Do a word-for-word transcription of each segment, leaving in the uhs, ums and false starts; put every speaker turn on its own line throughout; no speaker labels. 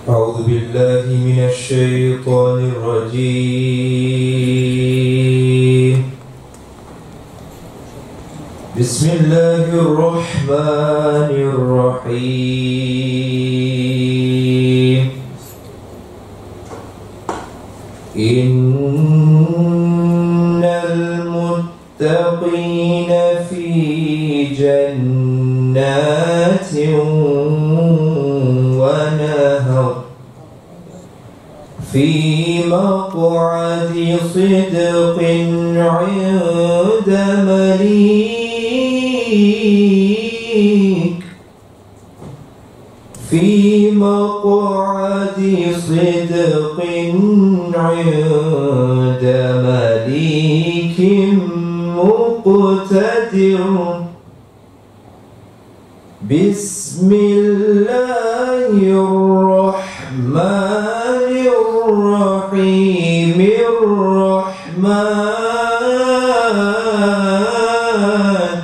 أعوذ بالله من الشيطان الرجيم. بسم الله الرحمن الرحيم. إن المتقين في جنات ونهر في مقعد صدق عند مليك في مقعد صدق عند مليك مقتدر. بسم الله الرحمن الرحيم. الرحمن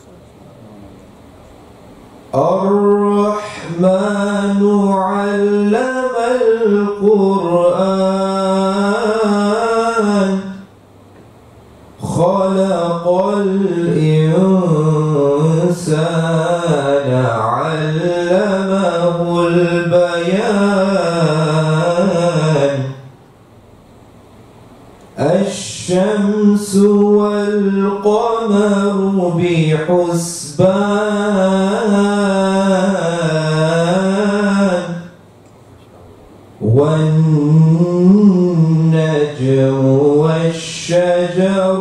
الرحمن علم القرآن خلق الإنسان علمه البيان. الشمس والقمر بحسبان والنجم والشجر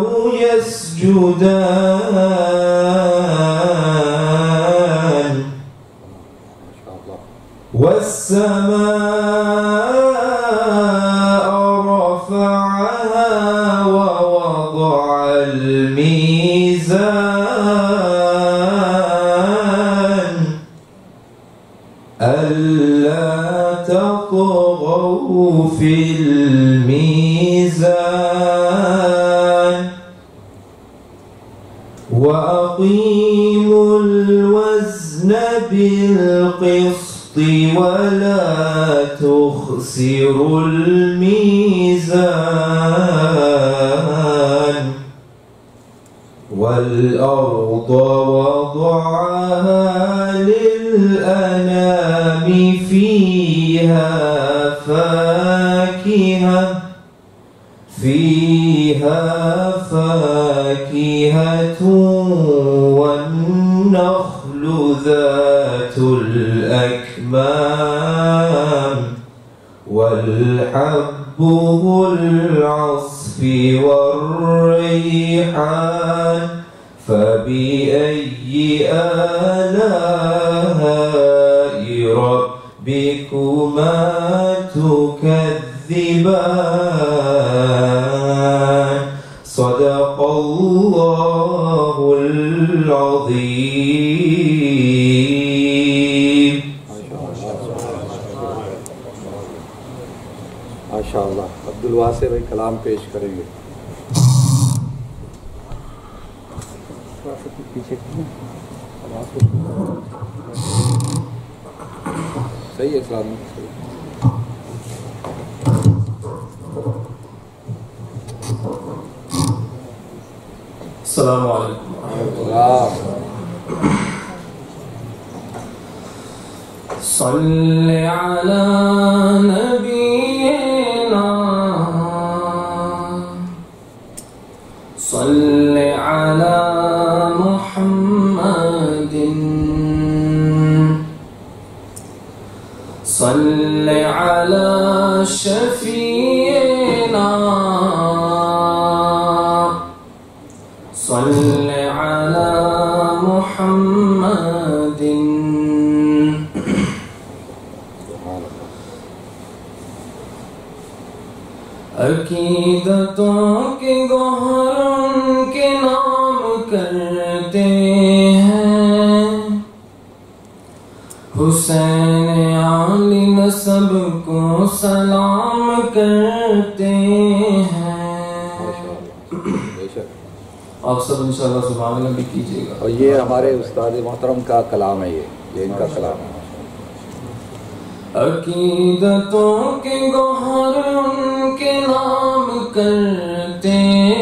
يسجدان. والسماء رفعها ووضع الميزان ألا تطغوا في الميزان وأقيموا الوزن بالقسط ولا تخسروا الميزان. والأرض وضعها للأنام فيها فاكهة فيها فاكهة والنخل ذات الأكمام والحب ذو العصف والريحان. فبأي آلاء ربكما تكذبان. صدق الله العظيم.
ماشاء اللہ. عبد الواسع بھائی کلام پیش کریں گے. صحیح ہے سلام.
السلام علیکم.
صل على نبينا صل على محمد صل على شفيعنا صل على محمد. عقیدتوں کے گوہر ان کے نام کرتے ہیں. حسین علی نسب کو سلام کرتے ہیں. آپ سب انشاءاللہ سبحان اللہ بھی کیجیے گا.
اور یہ ہمارے استاد محترم کا کلام ہے. یہ یہ ان کا کلام ہے.
عقیدتوں کے گوہر ان کے نام کرتے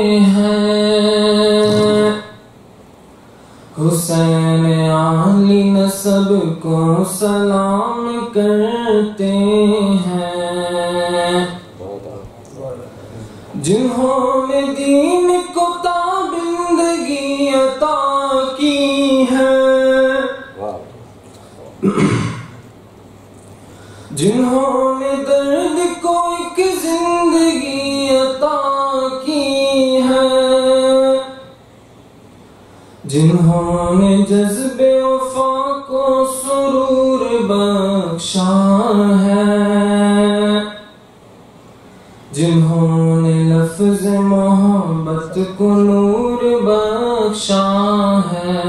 ہیں، حسین علی نسب کو سلام کرتے ہیں، جنہوں نے دین کو تابندگی عطا کی ہے، جنہوں نے درد کو ایک زندگی عطا کی ہے، جنہوں نے جذب وفا کو سرور بخشا ہے، جنہوں نے لفظ محبت کو نور بخشا ہے،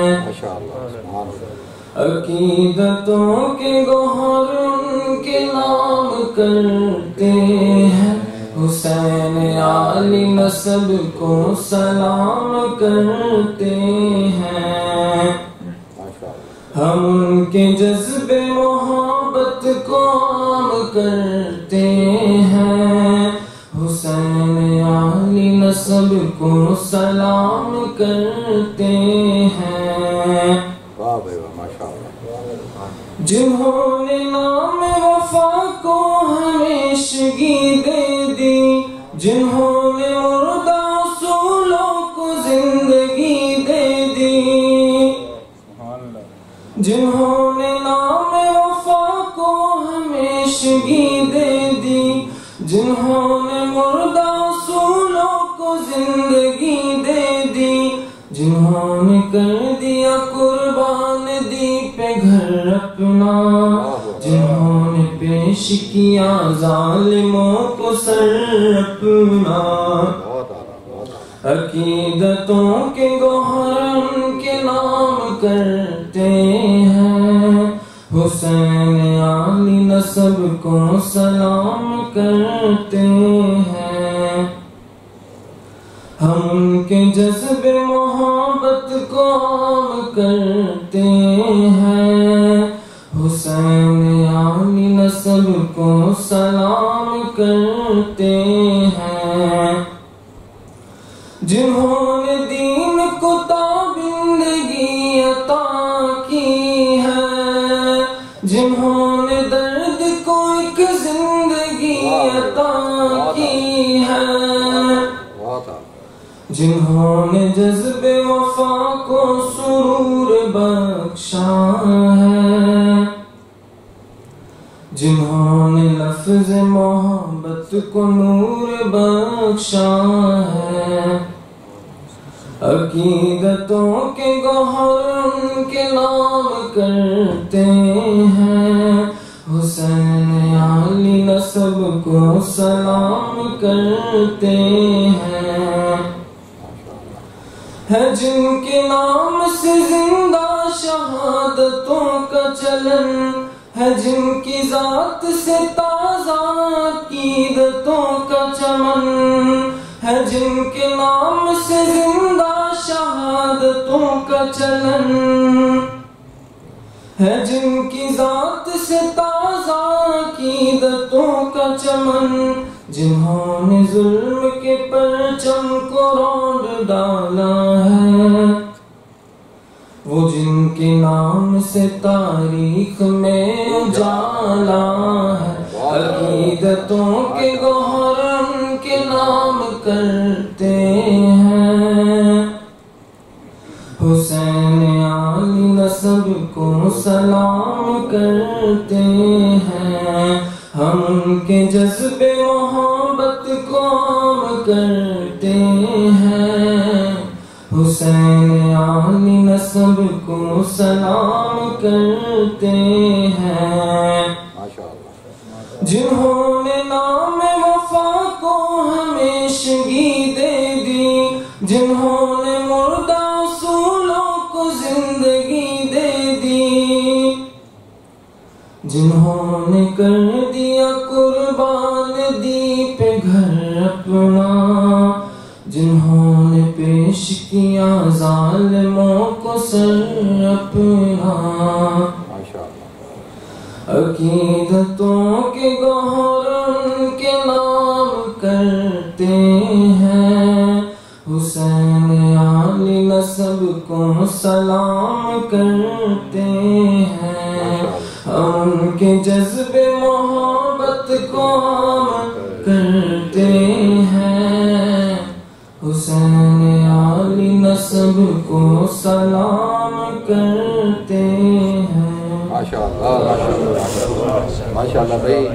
عقیدتوں کے گوہر ان کے نام کرتے ہیں، حسین علی نسب کو سلام کرتے ہیں، ہم ان کے جذب محبت کو عام کرتے ہیں، حسین علی نسب کو سلام کرتے ہیں، جنہوں نے نام وفا کو ہمیشگی دے دی، جنہوں نے مردہ اصولوں کو زندگی دے دی، جنہوں نے نام وفا کو ہمیشگی دے دی، جنہوں نے مردہ اصولوں کو زندگی دے دی، جنہوں نے کر دیا قربان دی پہ گھر اپنا، جنہوں نے پیش کیا ظالموں کو سر اپنا، عقیدتوں کے گوہر ان کے نام کرتے ہیں، حسین علی نسب کو سلام کرتے ہیں، ہم ان کے جذب محبت کو عام کرتے ہیں، حسین علی نسب کو سلام کرتے ہیں، جنہوں نے دین کو تابندگی عطا کی ہے، جنہوں نے درد کو ایک زندگی عطا کی ہے، جنہوں نے جذب وفا کو سرور بخشا ہے، جنہوں نے لفظ محبت کو نور بخشا ہے، عقیدتوں کے گوہر ان کے نام کرتے ہیں، حسین علی نسب کو سلام کرتے ہیں، ہے جن کے نام سے زندہ شہادتوں کا چلن، ہے جن کی ذات سے تازہ عقیدتوں کا چمن، ہے جن کے نام سے زندہ شہادتوں کا چلن، ہے جن کی ذات سے تازہ عقیدتوں کا چمن، جنہوں نے ظلم کے پرچم کو روند ڈالا ہے، وہ جن کے نام سے تاریخ میں اجالا ہے، عقیدتوں کے گوہر ان کے نام کرتے ہیں، حسین علی نسب کو سلام کرتے ہیں، ہم ان کے جذب محبت کو عام کرتے ہیں، حسین علی نسب کو سلام کرتے ہیں، جنہوں نے نام وفا کو ہمیشگی دے دی، جنہوں نے مردہ اصولوں کو زندگی دے دی، جنہوں نے کر دیا قربان دی پہ گھر اپنا، جنہوں نے پیش کیا ظالموں کو سر اپنا، عقیدتوں کے گوہر ان کے نام کرتے ہیں، حسین علی نسب کو سلام کرتے ہیں، ان کے جذب محبت کو ہم کرتے ہیں، حسین علی نسب کو سلام کرتے ہیں۔
ماشاء اللہ ماشاء اللہ بھائی،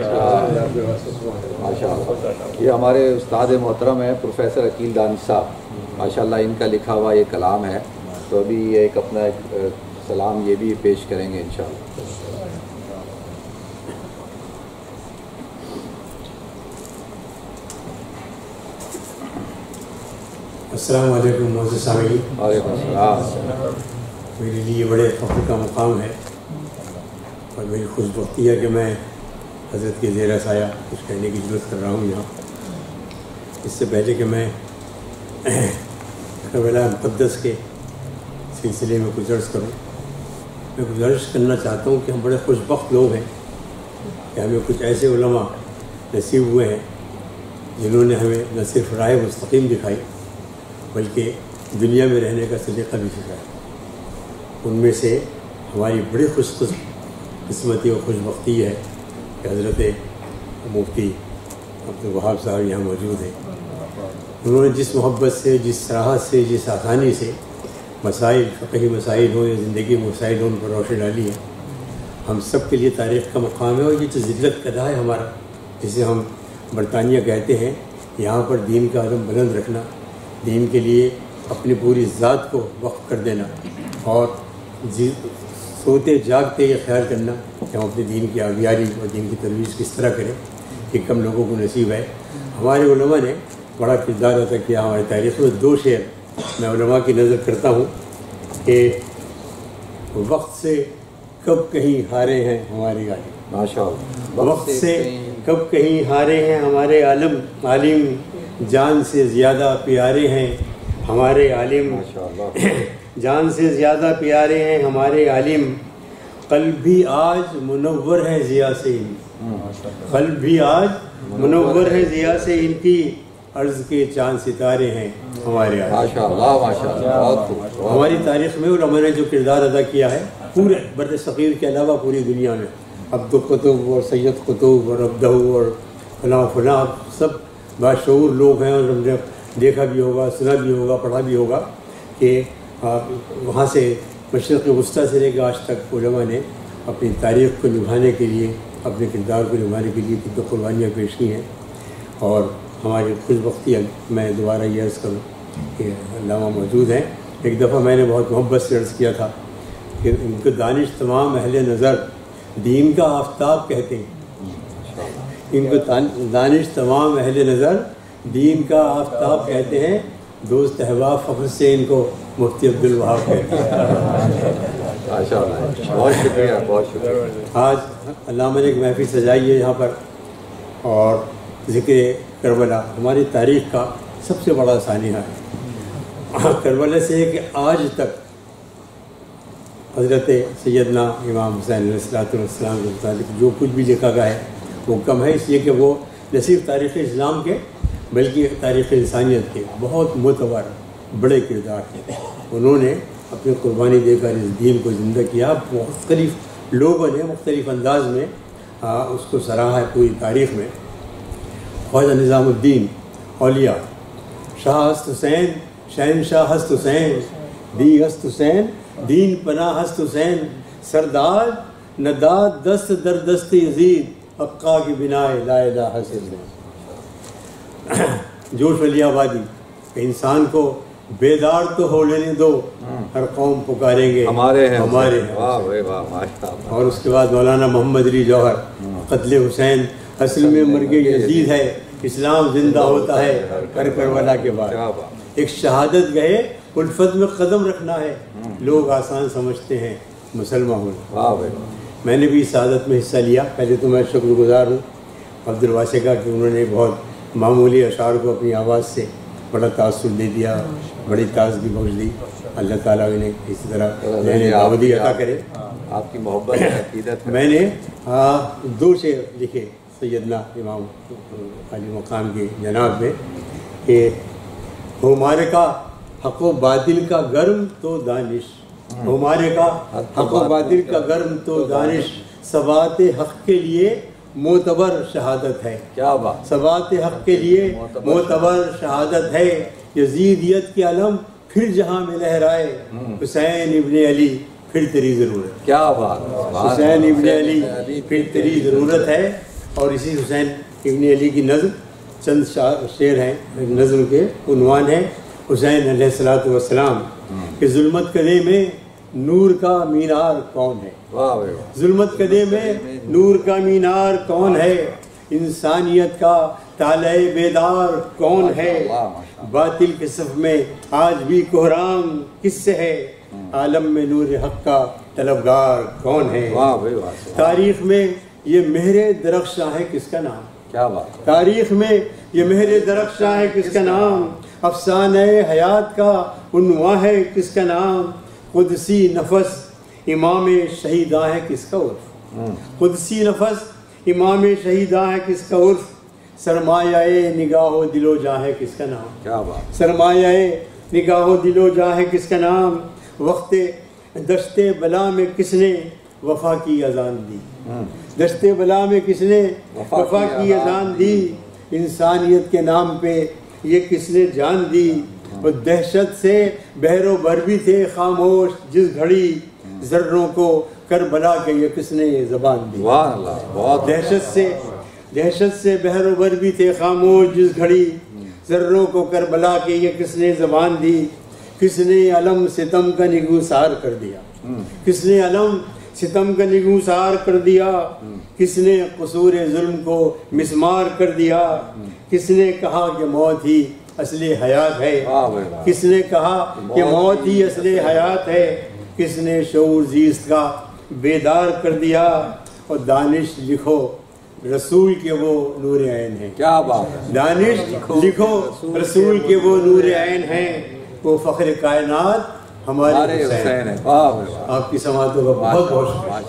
ماشاء اللہ۔ یہ ہمارے استاد محترم ہیں پروفیسر عقیل دانش صاحب، ماشاء اللہ ان کا لکھا ہوا یہ کلام ہے، تو ابھی یہ ایک اپنا ایک سلام یہ بھی پیش کریں گے انشاءاللہ۔
السلام علیکم معزز سامعین۔
وعلیکم السلام۔
میرے لیے بڑے فخر کا مقام ہے اور میری خوش بختی ہے کہ میں حضرت کے زیر سایہ کچھ کہنے کی ضرورت کر رہا ہوں یہاں۔ اس سے پہلے کہ میں کربلا مقدس کے سلسلے میں کچھ عرض کروں، میں گزارش کرنا چاہتا ہوں کہ ہم بڑے خوش بخت لوگ ہیں کہ ہمیں کچھ ایسے علماء نصیب ہوئے ہیں جنہوں نے ہمیں نہ صرف راہ مستقیم دکھائی بلکہ دنیا میں رہنے کا سلیقہ بھی سکھایا۔ ان میں سے ہماری بڑی خوش قسمتی اور خوش بختی ہے کہ حضرت مفتی عبدالوہاب صاحب یہاں موجود ہیں۔ انہوں نے جس محبت سے، جس صراحت سے، جس آسانی سے مسائل، فقہی مسائل ہوں یا زندگی مسائل ہوں ان پر روشنی ڈالی ہے، ہم سب کے لیے تاریخ کا مقام ہے۔ اور یہ جو ذلت قدا ہے ہمارا، جسے ہم برطانیہ کہتے ہیں، یہاں پر دین کا عدم بلند رکھنا، دین کے لیے اپنی پوری ذات کو وقف کر دینا اور جی سوتے جاگتے یہ خیال کرنا کہ ہم اپنے دین کی آگیاری اور دین کی ترویج کس طرح کریں، کہ کم لوگوں کو نصیب ہے۔ ہمارے علماء نے بڑا کردار ادا کیا ہماری تاریخ میں۔ دو شعر میں علماء کی نظر کرتا ہوں کہ وقت سے کب کہیں ہارے ہیں ہمارے عالم،
ماشاء اللہ۔
وقت سے کب کہیں ہارے ہیں ہمارے عالم، عالم جان سے زیادہ پیارے ہیں ہمارے عالم، جان سے زیادہ پیارے ہیں ہمارے عالم، قلب بھی آج منور ہے ضیا سے ان، قلب بھی آج منور ہے ضیا سے ان کی، عرض کے چاند ستارے ہیں ہمارے عالم۔
ماشاء اللہ ماشاء اللہ۔
ہماری تاریخ میں علماء نے جو کردار ادا کیا ہے پورے بر صغیر کے علاوہ پوری دنیا میں، عبد القطب اور سید قطب اور عبدہ اور فلاں فلاں سب باشعور لوگ ہیں، اور ہم نے دیکھا بھی ہوگا، سنا بھی ہوگا، پڑھا بھی ہوگا کہ وہاں سے مشرق وسطیٰ سے لے کے آج تک علماء نے اپنی تاریخ کو نبھانے کے لیے، اپنے کردار کو نبھانے کے لیے کتنی قربانیاں پیش کی ہیں۔ اور ہماری خوش بختی میں دوبارہ یہ عرض کروں کہ علامہ موجود ہیں۔ ایک دفعہ میں نے بہت محبت سے عرض کیا تھا کہ ان کو دانش تمام اہل نظر دین کا آفتاب کہتے ہیں، ان کو دانش تمام اہل نظر دین کا آفتاب کہتے ہیں، دوست احباب فخر سے ان کو مفتی عبدالوہاب کہتے ہیں۔
بہت شکریہ، بہت شکریہ۔
آج علامہ نے ایک محفل سجائی ہے یہاں پر، اور ذکر کربلا ہماری تاریخ کا سب سے بڑا سانحہ ہے۔ کربلا سے کہ آج تک حضرت سیدنا امام حسین علیہ السلام کے متعلق جو کچھ بھی لکھا گیا ہے وہ کم ہے، اس لیے کہ وہ نہ صرف تاریخ اسلام کے بلکہ تاریخ انسانیت کے بہت معتبر بڑے کردار تھے۔ انہوں نے اپنی قربانی دے کر اس دین کو زندہ کیا۔ مختلف لوگوں نے مختلف انداز میں اس کو سراہا ہے پوری تاریخ میں۔ خواجہ نظام الدین اولیاء، شاہ ہست حسین، شہنشاہ ہست حسین، دی ہست حسین، دین پناہ ہست حسین، سردار نداد دست در دست یزید، حقا کی بنائے لا الہ حسین۔ جوش علی آبادی، انسان کو بیدار تو ہو لینے دو، ہر قوم پکاریں گے
ہمارے ہیں
ہمارے ہیں۔ اور اس کے بعد مولانا محمد علی جوہر، قتل حسین اصل میں مرگ یزید ہے، اسلام زندہ ہوتا ہے ہر کربلا کے بعد۔ ایک شہادت گئے الفت میں قدم رکھنا ہے، لوگ آسان سمجھتے ہیں مسلمان ہونا۔ میں نے بھی اس سعادت میں حصہ لیا۔ پہلے تو میں شکر گزار ہوں عبدالواسع کا کہ انہوں نے بہت معمولی اشعار کو اپنی آواز سے بڑا تاثر دے دیا، بڑی تازگی بخش دی. اللہ تعالیٰ انہیں اسی طرح نئے دعوتی عطا کرے.
آپ کی محبت ہے، عقیدت ہے.
میں نے دو شعر لکھے سیدنا امام علی مقام کے جناب میں کہ ہمارے کا حق و باطل کا گرم تو دانش، ہمارے کا حق و باطل کا گرم تو دانش، ثبات حق کے لیے معتبر شہادت ہے.
کیا بات.
ثبات حق کے لیے معتبر شہادت ہے، یزیدیت کے علم پھر جہاں میں لہرائے، حسین ابن علی پھر تیری ضرورت.
کیا بات.
حسین ابن علی پھر تیری ضرورت ہے. اور اسی حسین ابن علی کی نظم چند شعر ہیں. نظم کے عنوان ہے حسین علیہ الصلوۃ والسلام کہ ظلمت کدے میں نور کا مینار کون ہے. ظلمت کدے میں نور کا مینار کون ہے، انسانیت کا طالع بیدار کون ہے، باطل کے صف میں آج بھی کوہرام کس سے ہے، عالم میں نور حق کا طلبگار کون ہے. تاریخ میں یہ مہر درخشاں ہے کس کا نام.
کیا بات.
تاریخ میں یہ مہر درخشاں ہے کس کا نام، افسانہ حیات کا عنواں ہے کس کا نام، قدسی نفس امام شہیداں ہے کس کا عرف، قدسی نفس امام شہیداں ہے کس کا عرف، سرمایہ نگاہ و دل و جاں ہے کس کا نام.
کیا بات.
سرمایہ نگاہ و دل و جاں ہے کس کا نام، وقت دشت بلا میں کس نے وفا کی اذان دی، دشت بلا میں کس نے وفا کی اذان دی، انسانیت کے نام پہ یہ کس نے جان دی، اور دہشت سے بحر و بر بھی تھے خاموش جس گھڑی، ذروں کو کربلا کے یہ کس نے زبان دی. دہشت سے دہشت سے بحر و بر بھی تھے خاموش جس گھڑی، ذروں کو کربلا کے یہ کس نے زبان دی، کس نے علم ستم کا نگوسار کر دیا، کس نے علم ستم کا نگوسار کر دیا، کس نے قصور ظلم کو مسمار کر دیا، کس نے کہا کہ موت ہی اصل حیات ہے، کس نے کہا کہ موت ہی اصل حیات ہے، کس نے شعور زیست کا بیدار کر دیا، اور دانش لکھو رسول کے وہ نور عین ہیں.
کیا بات.
دانش لکھو رسول کے وہ نور عین ہیں، وہ فخر کائنات ہمارے حسین ہے. آپ کی سماعتوں کا بہت بہت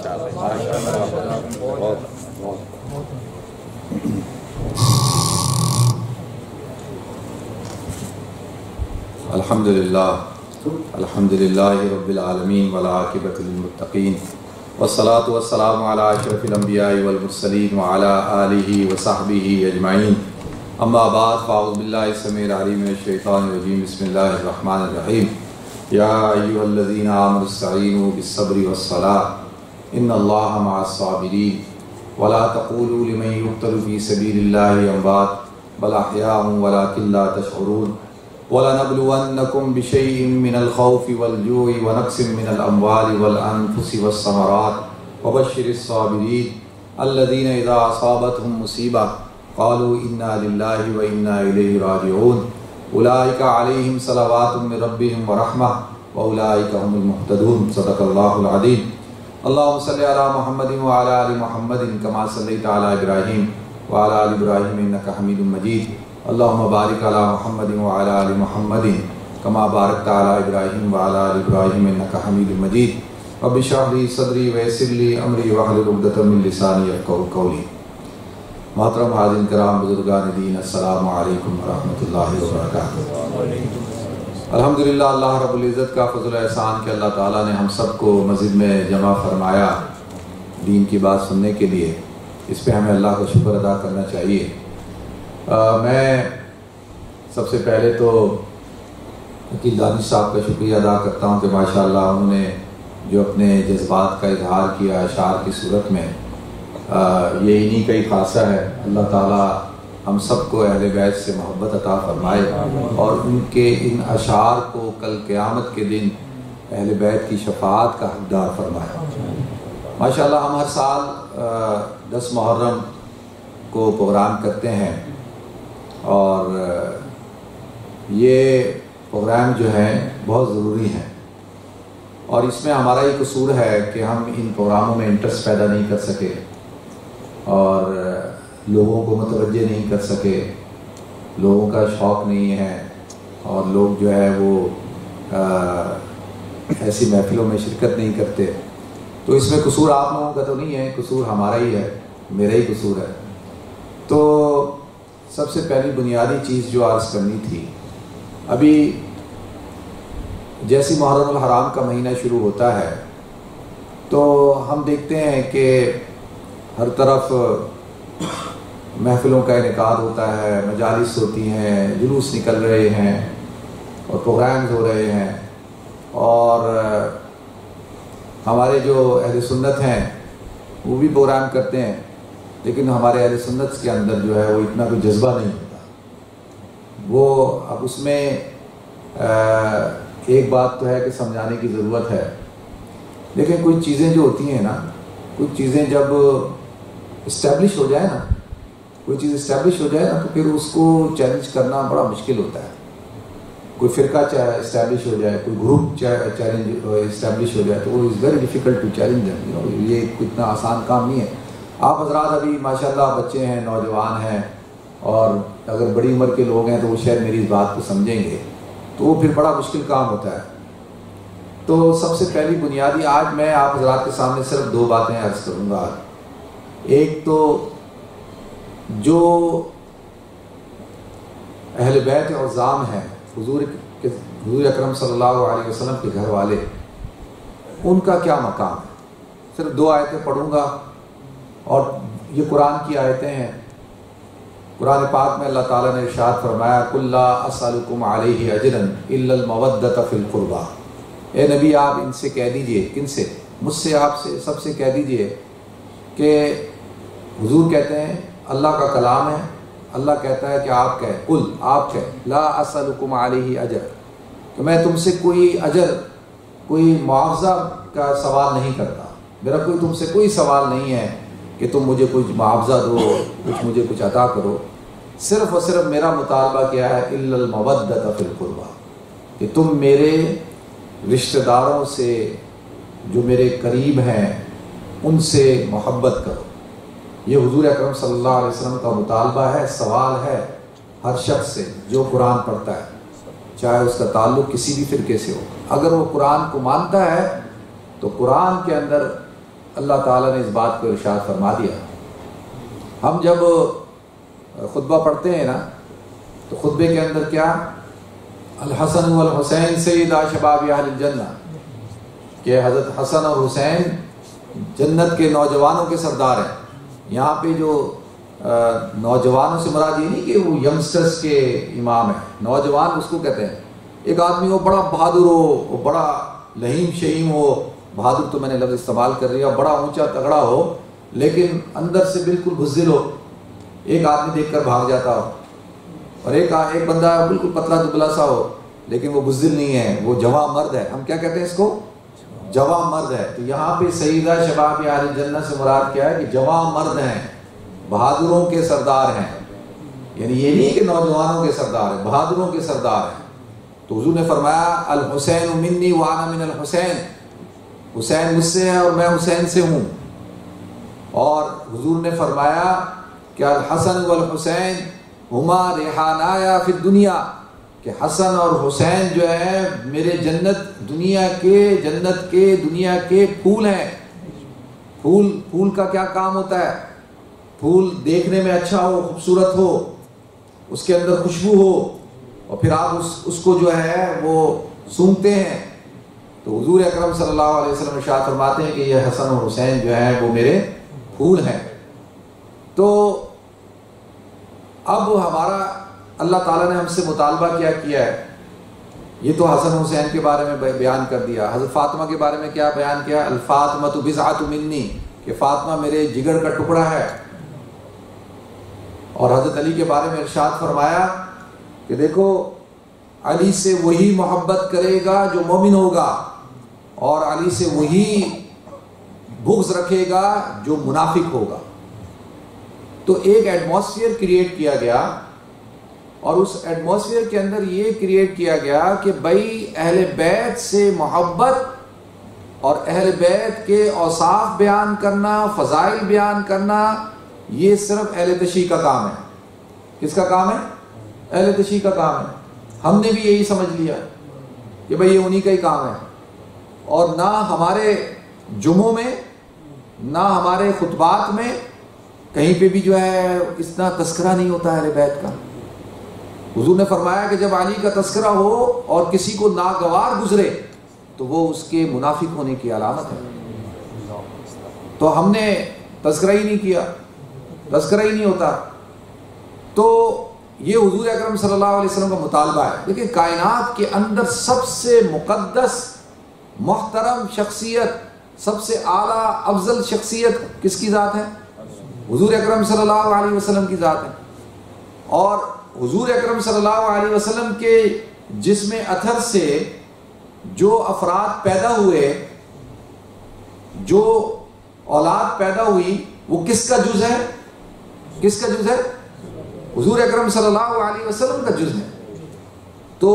الحمدللہ الحمدللہ رب العالمین والعاقبۃ للمتقین والصلاة والسلام علی اشرف الانبیاء والمرسلین وعلی آلہ وصحبہ اجمعین. اما بعد فاعوذ باللہ السمیع العلیم من الشیطان الرجیم. بسم اللہ الرحمن الرحیم. یا ایھا الذین آمنوا استعینوا بالصبر والصلاۃ ان اللہ مع الصابرین ولا تقولوا لمن یقتل فی سبیل اللہ اموات بل احیاء ولکن لا تشعرون. وَلَنَبْلُوَنَّكُمْ بِشَيْءٍ مِّنَ الْخَوْفِ وَالْجُوعِ وَنَقْصٍ مِّنَ الْأَمْوَالِ وَالْأَنفُسِ وَالثَّمَرَاتِ وَبَشِّرِ الصَّابِرِينَ الَّذِينَ إِذَا أَصَابَتْهُمْ مُصِيبَةٌ قَالُوا إِنَّا لِلَّهِ وَإِنَّا إِلَيْهِ رَاجِعُونَ. أُولَٰئِكَ عَلَيْهِمْ صَلَوَاتٌ مِّن رَّبِّهِمْ وَرَحْمَةٌ وَأُولَٰئِكَ هُمُ الْمُهْتَدُونَ. صدق الله العظيم. اللهم صل على محمد وعلى آل محمد كما صليت على إبراهيم وعلى آل إبراهيم إنك حميد مجيد. اللهم بارك على محمد وعلى آل محمد كما باركت على إبراهيم وعلى آل إبراهيم إنك حميد مجيد. رب اشرح لي صدري ويسر لي أمري واحلل عقدة من لساني يفقهوا قولي. محترم حاضرین کرام، بزرگان دین، السلام علیکم ورحمۃ اللہ وبرکاتہ. الحمدللہ اللہ رب العزت کا فضل و احسان کہ اللہ تعالیٰ نے ہم سب کو مسجد میں جمع فرمایا دین کی بات سننے کے لیے. اس پہ ہمیں اللہ کا شکر ادا کرنا چاہیے. آ, میں سب سے پہلے تو عقیل دانش صاحب کا شکریہ ادا کرتا ہوں کہ ماشاءاللہ انہوں نے جو اپنے جذبات کا اظہار کیا اشعار کی صورت میں، آ, یہ انہی کا ہی خاصہ ہے. اللہ تعالیٰ ہم سب کو اہل بیت سے محبت عطا فرمائے اور ان کے ان اشعار کو کل قیامت کے دن اہل بیت کی شفاعت کا حقدار فرمائے. ماشاءاللہ ہم ہر سال دس محرم کو پروگرام کرتے ہیں اور یہ پروگرام جو ہیں بہت ضروری ہیں، اور اس میں ہمارا یہ قصور ہے کہ ہم ان پروگراموں میں انٹرسٹ پیدا نہیں کر سکے اور لوگوں کو متوجہ نہیں کر سکے، لوگوں کا شوق نہیں ہے اور لوگ جو ہے وہ ایسی محفلوں میں شرکت نہیں کرتے. تو اس میں قصور آپ لوگوں کا تو نہیں ہے، قصور ہمارا ہی ہے، میرا ہی قصور ہے. تو سب سے پہلی بنیادی چیز جو عرض کرنی تھی، ابھی جیسی محرم الحرام کا مہینہ شروع ہوتا ہے تو ہم دیکھتے ہیں کہ ہر طرف محفلوں کا انعقاد ہوتا ہے، مجالس ہوتی ہیں، جلوس نکل رہے ہیں اور پروگرامز ہو رہے ہیں. اور ہمارے جو اہل سنت ہیں وہ بھی پروگرام کرتے ہیں، لیکن ہمارے اہل سنت کے اندر جو ہے وہ اتنا کوئی جذبہ نہیں ہوتا. وہ اب اس میں ایک بات تو ہے کہ سمجھانے کی ضرورت ہے، لیکن کوئی چیزیں جو ہوتی ہیں نا، کچھ چیزیں جب اسٹیبلش ہو جائے نا، کوئی چیز اسٹیبلش ہو جائے نا تو پھر اس کو چیلنج کرنا بڑا مشکل ہوتا ہے. کوئی فرقہ اسٹیبلش ہو جائے، کوئی گروپ چیلنج اسٹیبلش ہو جائے تو وہ is very difficult to challenge them. یہ اتنا آسان کام نہیں ہے. آپ حضرات ابھی ماشاءاللہ بچے ہیں، نوجوان ہیں، اور اگر بڑی عمر کے لوگ ہیں تو وہ شاید میری اس بات کو سمجھیں گے، تو وہ پھر بڑا مشکل کام ہوتا ہے. تو سب سے پہلی بنیادی آج میں آپ حضرات کے سامنے صرف دو باتیں عرض کروں گا. ایک تو جو اہل بیت عظام ہیں، حضور حضور اکرم صلی اللہ علیہ وسلم کے گھر والے، ان کا کیا مقام ہے. صرف دو آیتیں پڑھوں گا، اور یہ قرآن کی آیتیں ہیں. قرآن پاک میں اللہ تعالیٰ نے ارشاد فرمایا قُلْ لَا أَسْأَلُكُمْ عَلَيْهِ أَجْرًا إِلَّا الْمَوَدَّةَ فِي الْقُرْبَى. اے نبی آپ ان سے کہہ دیجئے، کن سے؟ مجھ سے، آپ سے، سب سے کہہ دیجئے کہ حضور کہتے ہیں اللہ کا کلام ہے، اللہ کہتا ہے کہ آپ کہیں، قل آپ کہیں، لا اسألکم علیہ اجر، کہ میں تم سے کوئی اجر، کوئی معاوضہ کا سوال نہیں کرتا. میرا کوئی تم سے کوئی سوال نہیں ہے کہ تم مجھے کچھ معاوضہ دو، کچھ مجھے کچھ عطا کرو. صرف اور صرف میرا مطالبہ کیا ہے، الا المودۃ فی القربى، کہ تم میرے رشتہ داروں سے جو میرے قریب ہیں ان سے محبت کرو. یہ حضور اکرم صلی اللہ علیہ وسلم کا مطالبہ ہے، سوال ہے ہر شخص سے جو قرآن پڑھتا ہے، چاہے اس کا تعلق کسی بھی فرقے سے ہو. اگر وہ قرآن کو مانتا ہے تو قرآن کے اندر اللہ تعالیٰ نے اس بات کو ارشاد فرما دیا. ہم جب خطبہ پڑھتے ہیں نا تو خطبے کے اندر کیا، الحسن والحسین سیدا شباب اہل الجنہ، کہ حضرت حسن اور حسین جنت کے نوجوانوں کے سردار ہیں. یہاں پہ جو نوجوانوں سے مراد یہ نہیں کہ وہ ینگسٹرز کے امام ہیں، نوجوان اس کو کہتے ہیں. ایک آدمی ہو بڑا بہادر ہو، وہ بڑا لہیم شہیم ہو، بہادر تو میں نے لفظ استعمال کر رہی ہے، بڑا اونچا تگڑا ہو لیکن اندر سے بالکل بزدل ہو. ایک آدمی دیکھ کر بھاگ جاتا ہو، اور ایک ایک بندہ بالکل پتلا دبلا سا ہو لیکن وہ بزدل نہیں ہے، وہ جواں مرد ہے. ہم کیا کہتے ہیں اس کو؟ جواں مرد ہے. تو یہاں پہ سیدہ شباب اہل الجنہ سے مراد کیا ہے کہ جواں مرد ہیں، بہادروں کے سردار ہیں. یعنی یہ نہیں کہ نوجوانوں کے سردار ہیں، بہادروں کے سردار ہیں. تو حضور نے فرمایا الحسین منی وانا من الحسین، حسین مجھ سے ہے اور میں حسین سے ہوں. اور حضور نے فرمایا کہ الحسن والحسین ہما ریحانایا فی الدنیا، کہ حسن اور حسین جو ہے میرے جنت دنیا کے جنت کے دنیا کے پھول ہیں. پھول پھول کا کیا کام ہوتا ہے؟ پھول دیکھنے میں اچھا ہو، خوبصورت ہو، اس کے اندر خوشبو ہو، اور پھر آپ اس اس کو جو ہے وہ سونگھتے ہیں. تو حضور اکرم صلی اللہ علیہ وسلم ارشاد فرماتے ہیں کہ یہ حسن اور حسین جو ہیں وہ میرے پھول ہیں. تو اب ہمارا اللہ تعالیٰ نے ہم سے مطالبہ کیا کیا ہے، یہ تو حسن حسین کے بارے میں بیان کر دیا. حضرت فاطمہ کے بارے میں کیا بیان کیا؟ الفاطمۃ بضعۃ منی، کہ فاطمہ میرے جگر کا ٹکڑا ہے. اور حضرت علی کے بارے میں ارشاد فرمایا کہ دیکھو علی سے وہی محبت کرے گا جو مومن ہوگا، اور علی سے وہی بغض رکھے گا جو منافق ہوگا. تو ایک ایٹماسفیئر کریٹ کیا گیا، اور اس ایٹماسفیئر کے اندر یہ کریٹ کیا گیا کہ بھائی اہل بیت سے محبت اور اہل بیت کے اوصاف بیان کرنا، فضائل بیان کرنا، یہ صرف اہل تشیع کا کام ہے. کس کا کام ہے؟ اہل تشیع کا کام ہے. ہم نے بھی یہی سمجھ لیا کہ بھئی یہ انہی کا ہی کام ہے، اور نہ ہمارے جمعوں میں نہ ہمارے خطبات میں کہیں پہ بھی جو ہے اتنا تذکرہ نہیں ہوتا ہے اہل بیت کا۔ حضور نے فرمایا کہ جب علی کا تذکرہ ہو اور کسی کو ناگوار گزرے تو وہ اس کے منافق ہونے کی علامت ہے۔ تو ہم نے تذکرہ ہی نہیں کیا، تذکرہ ہی نہیں ہوتا، تو یہ حضور اکرم صلی اللہ علیہ وسلم کا مطالبہ ہے۔ دیکھیں کائنات کے اندر سب سے مقدس محترم شخصیت، سب سے اعلیٰ افضل شخصیت کس کی ذات ہے؟ حضور اکرم صلی اللہ علیہ وسلم کی ذات ہے۔ اور حضور اکرم صلی اللہ علیہ وسلم کے جسم اطہر سے جو افراد پیدا ہوئے، جو اولاد پیدا ہوئی، وہ کس کا جز ہے؟ کس کا جز ہے؟ حضور اکرم صلی اللہ علیہ وسلم کا جز ہے۔ تو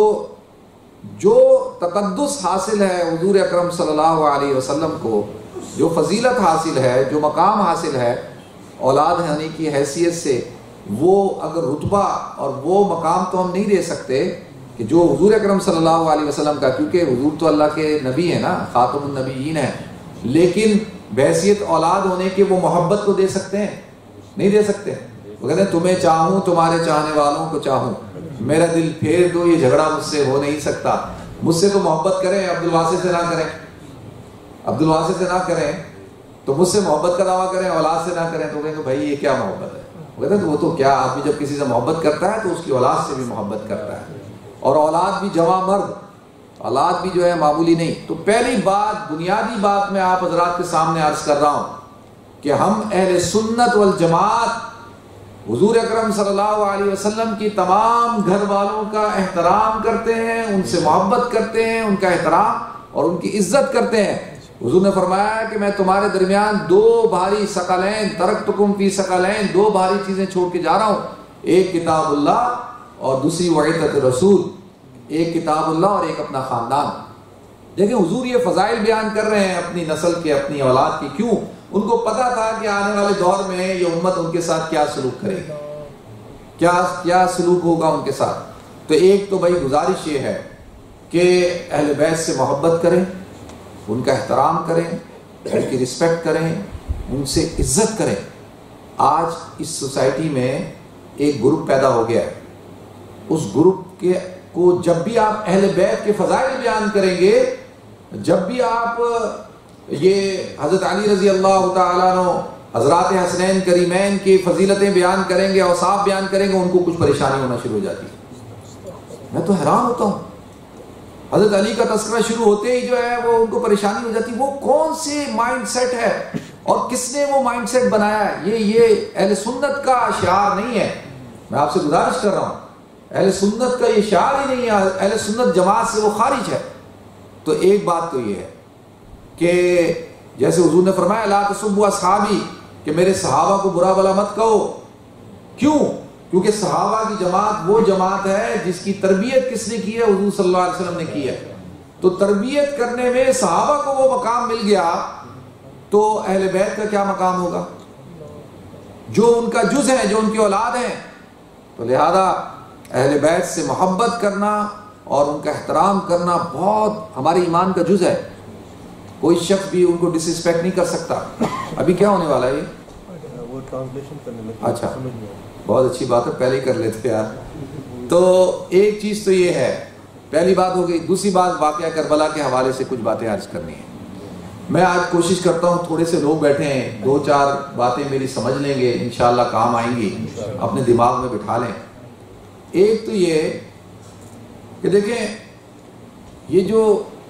جو تقدس حاصل ہے حضور اکرم صلی اللہ علیہ وسلم کو، جو فضیلت حاصل ہے، جو مقام حاصل ہے اولاد ہونے کی حیثیت سے، وہ اگر رتبہ اور وہ مقام تو ہم نہیں دے سکتے کہ جو حضور اکرم صلی اللہ علیہ وسلم کا، کیونکہ حضور تو اللہ کے نبی ہیں نا، خاتم النبیین ہیں، لیکن بحیثیت اولاد ہونے کے وہ محبت کو دے سکتے ہیں؟ نہیں دے سکتے۔ وہ کہتے ہیں تمہیں چاہوں تمہارے چاہنے والوں کو چاہوں، میرا دل پھیر دو یہ جھگڑا مجھ سے ہو نہیں سکتا۔ مجھ سے تو محبت کریں، عبدالواسط سے نہ کریں، عبدالواسط سے نہ کریں، تو مجھ سے محبت کا دعویٰ کریں، اولاد سے نہ کریں، تو کہیں گے بھائی یہ کیا محبت ہے؟ وہ کہتے ہیں وہ تو کیا، آدمی جب کسی سے محبت کرتا ہے تو اس کی اولاد سے بھی محبت کرتا ہے، اور اولاد بھی جوان مرد، اولاد بھی جو ہے معمولی نہیں۔ تو پہلی بات، بنیادی بات میں آپ حضرات کے سامنے عرض کر رہا ہوں کہ ہم اہل سنت والجماعت حضور اکرم صلی اللہ علیہ وسلم کی تمام گھر والوں کا احترام کرتے ہیں، ان سے محبت کرتے ہیں، ان کا احترام اور ان کی عزت کرتے ہیں۔ حضور نے فرمایا کہ میں تمہارے درمیان دو بھاری ثقلین، ترکتکم فی ثقلین، دو بھاری چیزیں چھوڑ کے جا رہا ہوں، ایک کتاب اللہ اور دوسری وعیدت رسول، ایک کتاب اللہ اور ایک اپنا خاندان۔ دیکھیں حضور یہ فضائل بیان کر رہے ہیں اپنی نسل کے، اپنی اولاد کی، کیوں؟ ان کو پتا تھا کہ آنے والے دور میں یہ امت ان کے ساتھ کیا سلوک کرے گی، کیا کیا سلوک ہوگا ان کے ساتھ۔ تو ایک تو بھائی گزارش یہ ہے کہ اہل بیت سے محبت کریں، ان کا احترام کریں، ان کی رسپیکٹ کریں، ان سے عزت کریں۔ آج اس سوسائٹی میں ایک گروپ پیدا ہو گیا ہے، اس گروپ کے کو جب بھی آپ اہل بیت کے فضائل بیان کریں گے، جب بھی آپ یہ حضرت علی رضی اللہ تعالیٰ عنہ، حضرات حسنین کریمین کی فضیلتیں بیان کریں گے، اوصاف بیان کریں گے، ان کو کچھ پریشانی ہونا شروع ہو جاتی ہے۔ میں تو حیران ہوتا ہوں، حضرت علی کا تذکرہ شروع ہوتے ہی جو ہے وہ ان کو پریشانی ہو جاتی ہے۔ وہ کون سے مائنڈ سیٹ ہے اور کس نے وہ مائنڈ سیٹ بنایا ہے؟ یہ یہ اہل سنت کا شعار نہیں ہے۔ میں آپ سے گزارش کر رہا ہوں، اہل سنت کا یہ شعار ہی نہیں ہے، اہل سنت جماعت سے وہ خارج ہے۔ تو ایک بات تو یہ ہے کہ جیسے حضور نے فرمایا لا تسبوا اصحابی، کہ میرے صحابہ کو برا بلا مت کہو۔ کیوں؟ کیونکہ صحابہ کی جماعت وہ جماعت ہے جس کی تربیت کس نے کی ہے؟ حضور صلی اللہ علیہ وسلم نے کی ہے۔ تو تربیت کرنے میں صحابہ کو وہ مقام مل گیا، تو اہل بیت کا کیا مقام ہوگا؟ جو ان کا جز ہے، جو ان کی اولاد ہیں۔ تو لہذا اہل بیت سے محبت کرنا اور ان کا احترام کرنا بہت ہمارے ایمان کا جز ہے۔ کوئی شخص بھی ان کو ڈس رسپیکٹ نہیں کر سکتا۔ ابھی کیا ہونے والا ہے یہ؟
وہ ٹرانسلیشن کرنے میں
اچھا، بہت اچھی بات ہے، پہلے ہی کر لیتے یار۔ تو ایک چیز تو یہ ہے، پہلی بات ہو گئی۔ دوسری بات واقعہ کربلا کے حوالے سے کچھ باتیں عرض کرنی ہیں۔ میں آج کوشش کرتا ہوں، تھوڑے سے لوگ بیٹھے ہیں، دو چار باتیں میری سمجھ لیں گے، انشاءاللہ کام آئیں گی، اپنے دماغ میں بٹھا لیں۔ ایک تو یہ کہ دیکھیں، یہ جو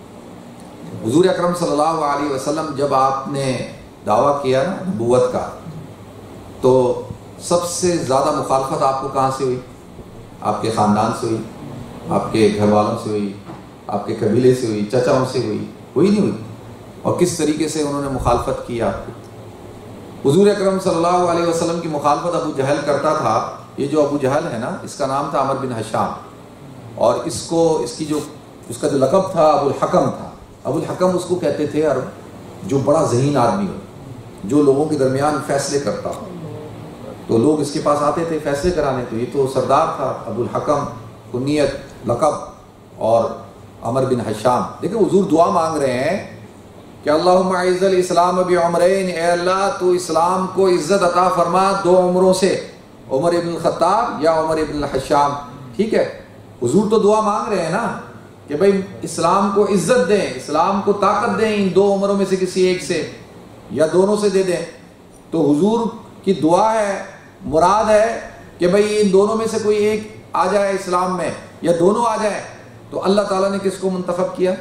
حضور اکرم صلی اللہ علیہ وسلم جب آپ نے دعویٰ کیا نا نبوت کا، تو سب سے زیادہ مخالفت آپ کو کہاں سے ہوئی؟ آپ کے خاندان سے ہوئی، آپ کے گھر والوں سے ہوئی، آپ کے قبیلے سے ہوئی، چچاؤں سے ہوئی، ہوئی نہیں ہوئی؟ اور کس طریقے سے انہوں نے مخالفت کی آپ کو؟ حضور اکرم صلی اللہ علیہ وسلم کی مخالفت ابو جہل کرتا تھا۔ یہ جو ابو جہل ہے نا، اس کا نام تھا عمر بن حشام، اور اس کو اس کی جو اس کا جو لقب تھا ابو الحکم تھا۔ ابو الحکم اس کو کہتے تھے عرب، جو بڑا ذہین آدمی ہو، جو لوگوں کے درمیان فیصلے کرتا ہو۔ تو لوگ اس کے پاس آتے تھے فیصلے کرانے، تو یہ تو سردار تھا ابو الحکم کنیت۔ لقب اور عمر بن حشام. دیکھیں حضور دعا مانگ رہے ہیں کہ اللہم اعز الاسلام بعمرین، اے اللہ تو اسلام کو عزت عطا فرما دو عمروں سے، عمر ابن الخطاب یا عمر ابن الحشام. ٹھیک ہے، حضور تو دعا مانگ رہے ہیں نا کہ بھئی اسلام کو عزت دیں، اسلام کو طاقت دیں ان دو عمروں میں سے کسی ایک سے یا دونوں سے دے دیں. تو حضور کی دعا ہے، مراد ہے کہ بھئی ان دونوں میں سے کوئی ایک آ جائے اسلام میں یا دونوں آ جائیں. تو اللہ تعالیٰ نے کس کو منتخب کیا؟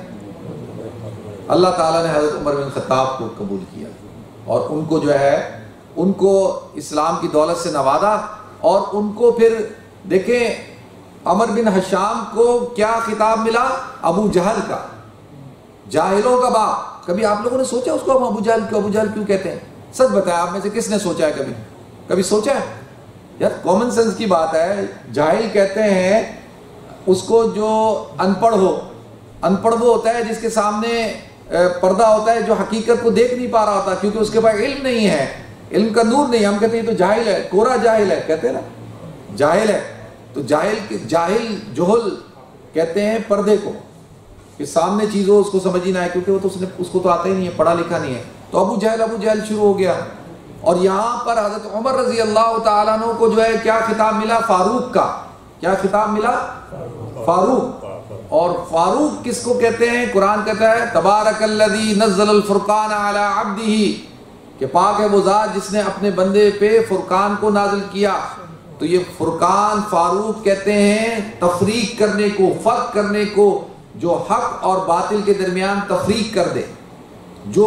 اللہ تعالیٰ نے حضرت عمر بن خطاب کو قبول کیا اور ان کو جو ہے ان کو اسلام کی دولت سے نوازا. اور ان کو پھر دیکھیں عمر بن حشام کو کیا خطاب ملا؟ ابو جہل کا، جاہلوں کا باپ. کبھی آپ لوگوں نے سوچا اس کو ہم ابو جہل کیوں ابو جہل کیوں کہتے ہیں؟ سچ بتایا آپ میں سے کس نے سوچا ہے؟ کبھی کبھی سوچا ہے؟ یار کامن سینس کی بات ہے. جاہل کہتے ہیں اس کو جو ان پڑھ ہو. ان پڑھ وہ ہوتا ہے جس کے سامنے پردہ ہوتا ہے، جو حقیقت کو دیکھ نہیں پا رہا ہوتا کیونکہ اس کے پاس علم نہیں ہے، علم کا نور نہیں. ہم کہتے ہیں تو جاہل ہے، کورا جاہل ہے، کہتے ہیں نا جاہل ہے. تو جاہل جاہل جہل کہتے ہیں پردے کو، کہ سامنے چیز ہو اس کو سمجھ ہی نہ ہے کیونکہ وہ تو اس نے اس کو تو آتا ہی نہیں ہے، پڑھا لکھا نہیں ہے. تو ابو جہل ابو جہل شروع ہو گیا. اور یہاں پر حضرت عمر رضی اللہ تعالیٰ عنہ کو جو ہے کیا خطاب ملا؟ فاروق کا. کیا خطاب ملا؟ فاروق. اور فاروق کس کو کہتے ہیں؟ قرآن کہتا ہے تبارک الذی نزل الفرقان علی عبدہ، کہ پاک ہے وہ ذات جس نے اپنے بندے پہ فرقان کو نازل کیا. تو یہ فرقان فاروق کہتے ہیں تفریق کرنے کو، فرق کرنے کو، جو حق اور باطل کے درمیان تفریق کر دے، جو